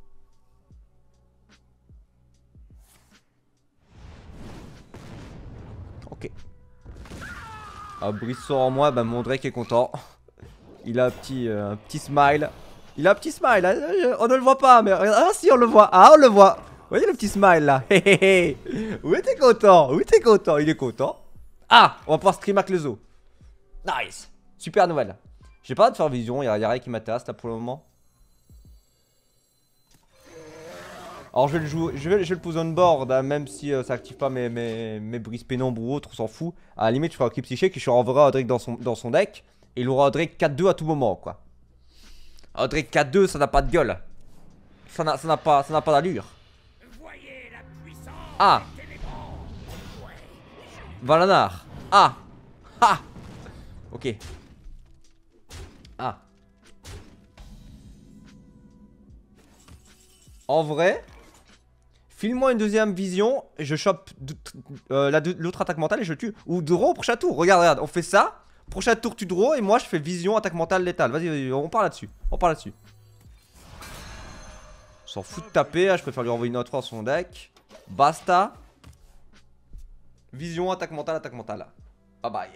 Ok. Un brisson en moi, bah mon Drake est content. Il a un petit, euh, un petit smile. Il a un petit smile, hein. On ne le voit pas, mais ah si on le voit, ah on le voit. Vous voyez le petit smile là. Oui t'es content, oui t'es content, il est content. Ah, on va pouvoir stream avec le zoo. Nice, super nouvelle. J'ai pas hâte de faire vision, il y a, y a rien qui m'intéresse là pour le moment. Alors je vais le jouer, je vais, je vais le poser on board, hein, même si euh, ça active pas mes, mes, mes brises pénombres ou autres, on s'en fout. À la limite je ferai un Crypt Psychic et je renverrai un Drake dans son, dans son deck. Et il aura un Drake quatre deux à tout moment quoi. Un Drake quatre deux ça n'a pas de gueule. Ça n'a pas, ça n'a pas d'allure. Ah Valanar. Ah Ah ok. Ah En vrai, file-moi une deuxième vision, et je chope euh, l'autre attaque mentale et je le tue. Ou draw prochain tour, regarde, regarde, on fait ça. Prochain tour tu draw et moi je fais vision, attaque mentale, létale. Vas-y, vas-y, on part là-dessus. On part là-dessus. On s'en fout de taper, hein, je préfère lui envoyer une autre à son deck. Basta. Vision, attaque mentale, attaque mentale. Bye bye.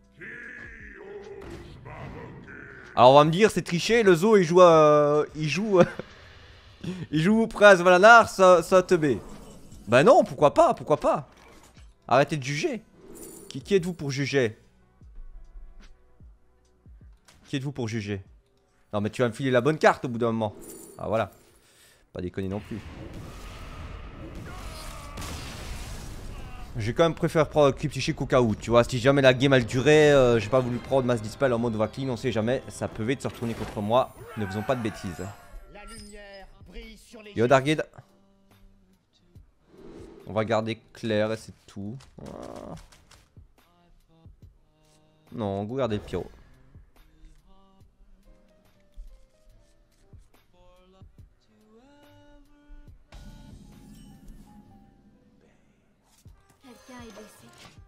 Alors on va me dire c'est triché, le zoo il joue euh, il joue euh, il joue Prince Valanar, ça, ça te bé. Bah non, pourquoi pas, pourquoi pas. Arrêtez de juger. Qui, qui êtes-vous pour juger? Qui êtes-vous pour juger? Non mais tu vas me filer la bonne carte au bout d'un moment. Ah voilà. Pas déconner non plus. J'ai quand même préféré prendre Crypt Psychic au cas où, tu vois, si jamais la game elle durait, euh, j'ai pas voulu prendre Mass Dispel en mode Vakine, on sait jamais, ça peut vite se retourner contre moi, ne faisons pas de bêtises. Yo Dargid. On va garder clair et c'est tout. Voilà. Non, go garder le pyro. Quelqu'un est blessé.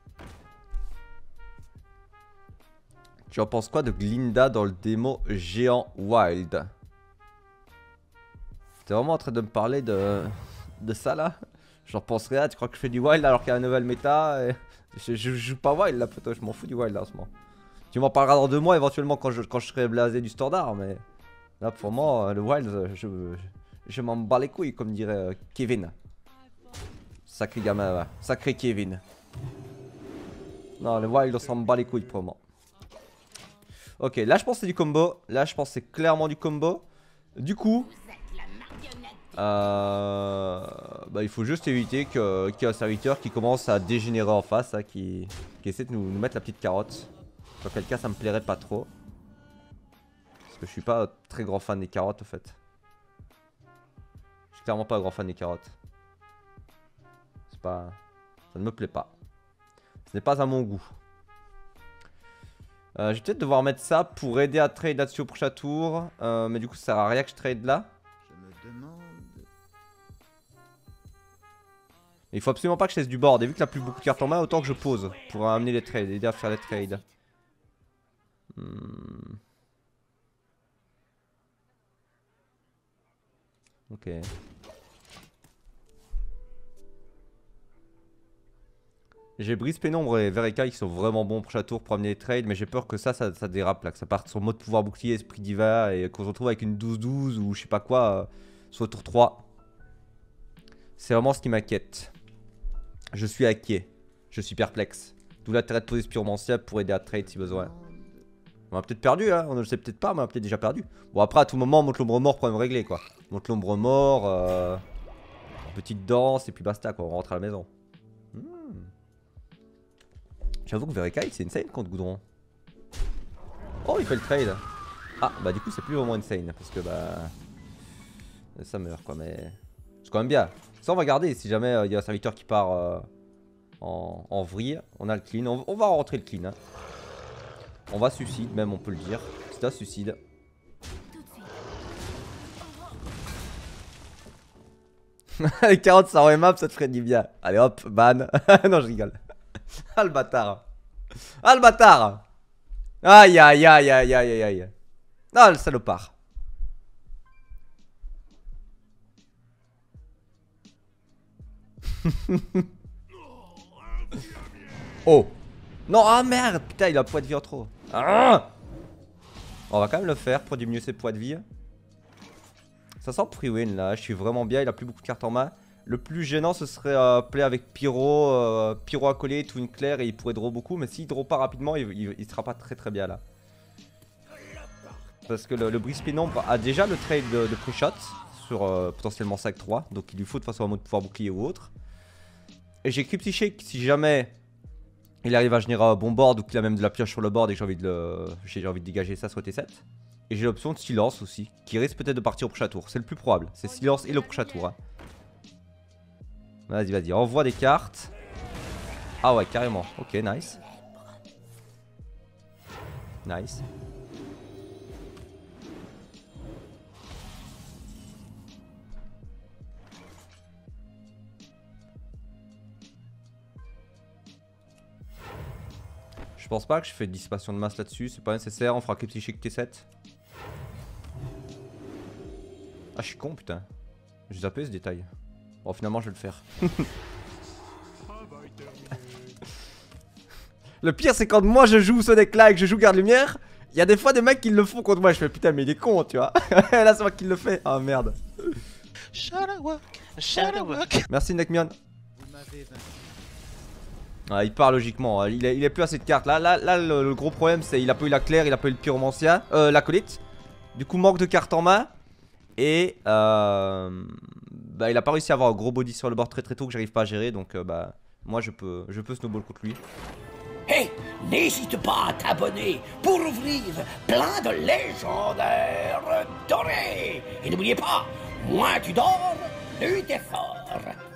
Tu en penses quoi de Glinda dans le démo géant Wild? T'es vraiment en train de me parler de, de ça là? J'en pense rien, tu crois que je fais du Wild alors qu'il y a un nouvelle méta et... je, je, je joue pas Wild là, poteau, je m'en fous du Wild là en ce moment. Tu m'en parleras dans deux mois éventuellement quand je, quand je serai blasé du standard, mais là pour moi, le Wild, je, je, je m'en bats les couilles comme dirait euh, Kevin. Sacré gamin, ouais. Sacré Kevin. Non, le Wild on s'en bat les couilles pour moi. Ok, là je pense que c'est du combo. Là je pense que c'est clairement du combo. Du coup, euh, bah, il faut juste éviter qu'il y ait un serviteur qui commence à dégénérer en face, hein, qui, qui essaie de nous, nous mettre la petite carotte. Dans quel cas ça me plairait pas trop. Parce que je suis pas très grand fan des carottes au fait. Je suis clairement pas un grand fan des carottes. C'est pas... Ça ne me plaît pas. Ce n'est pas à mon goût. Euh, je vais peut-être devoir mettre ça pour aider à trade là-dessus au prochain tour. Euh, mais du coup, ça sert à rien que je trade là. Je me demande... Il faut absolument pas que je laisse du board. Et vu qu'il n'a plus beaucoup de cartes en main, autant que je pose pour amener les trades, aider à faire les trades. Hmm. Ok. J'ai Brise Pénombre et Vereka qui sont vraiment bons pour chaque tour pour amener les trades, mais j'ai peur que ça, ça, ça dérape là, que ça parte sur mode pouvoir bouclier, esprit divin et qu'on se retrouve avec une douze douze ou je sais pas quoi euh, sur le tour trois. C'est vraiment ce qui m'inquiète. Je suis inquiet, je suis perplexe. D'où l'intérêt de poser ce pyromancien pour aider à trade si besoin. On a peut-être perdu, hein, on ne le sait peut-être pas, mais on a peut-être déjà perdu. Bon, après, à tout moment, monte l'ombre mort, problème réglé quoi. Monte l'ombre mort, euh, petite danse et puis basta quoi, on rentre à la maison. Hmm. J'avoue que Vereka c'est insane contre Goudron. Oh, il fait le trade. Ah, bah du coup, c'est plus vraiment insane parce que bah. Ça meurt quoi, mais. C'est quand même bien. Ça, on va garder si jamais il euh, y a un serviteur qui part euh, en, en vrille. On a le clean. On, on va rentrer le clean. Hein. On va suicide, même, on peut le dire. C'est un suicide. Les carottes sans remap, ça te ferait du bien. Allez hop, ban. Non, je rigole. Ah le bâtard. Ah le bâtard. Aïe aïe aïe aïe aïe aïe. Ah le salopard. Oh. Non, ah merde. Putain, il a poids de vie en trop. Ah, on va quand même le faire pour diminuer ses poids de vie. Ça sent pre-win là, je suis vraiment bien, il a plus beaucoup de cartes en main. Le plus gênant ce serait euh, play avec Pyro, euh, Pyro accolé, Twin Claire et il pourrait draw beaucoup. Mais s'il draw pas rapidement, il, il, il sera pas très très bien là. Parce que le, le Brise Pénombre a déjà le trade de, de pre-shot sur euh, potentiellement cinq trois. Donc il lui faut de toute façon un mode pouvoir bouclier ou autre. Et j'ai Cryptic si jamais il arrive à générer un bon board ou qu'il a même de la pioche sur le board et que j'ai envie, de le... j'ai envie de dégager ça sur T sept. Et j'ai l'option de silence aussi, qui risque peut-être de partir au prochain tour. C'est le plus probable, c'est silence et le prochain tour. Hein. Vas-y, vas-y, envoie des cartes. Ah ouais, carrément. Ok, nice. Nice. Je pense pas que je fais dissipation de masse là-dessus, c'est pas nécessaire, on fera que psychique T sept. Ah, je suis con, putain. J'ai zappé ce détail. Bon, finalement, je vais le faire. Le pire, c'est quand moi je joue ce deck-là et que je joue garde-lumière, il y a des fois des mecs qui le font contre moi. Je fais putain, mais il est con, tu vois. Là, c'est moi qui le fais. Ah, merde. Shadowwork, Shadowwork. Merci, Nekmion. Vous m'avez vaincu. Ah, il part logiquement, il est, il est plus assez de cartes. Là, là, là le, le gros problème, c'est il a pas eu la claire, il a pas eu le pyromancien, euh, l'acolyte. Du coup, manque de cartes en main. Et euh, bah, il a pas réussi à avoir un gros body sur le board très très tôt que j'arrive pas à gérer. Donc, euh, bah, moi je peux, je peux snowball contre lui. Hey, n'hésite pas à t'abonner pour ouvrir plein de légendaires dorés. Et n'oubliez pas, moins tu dors, plus t'es fort.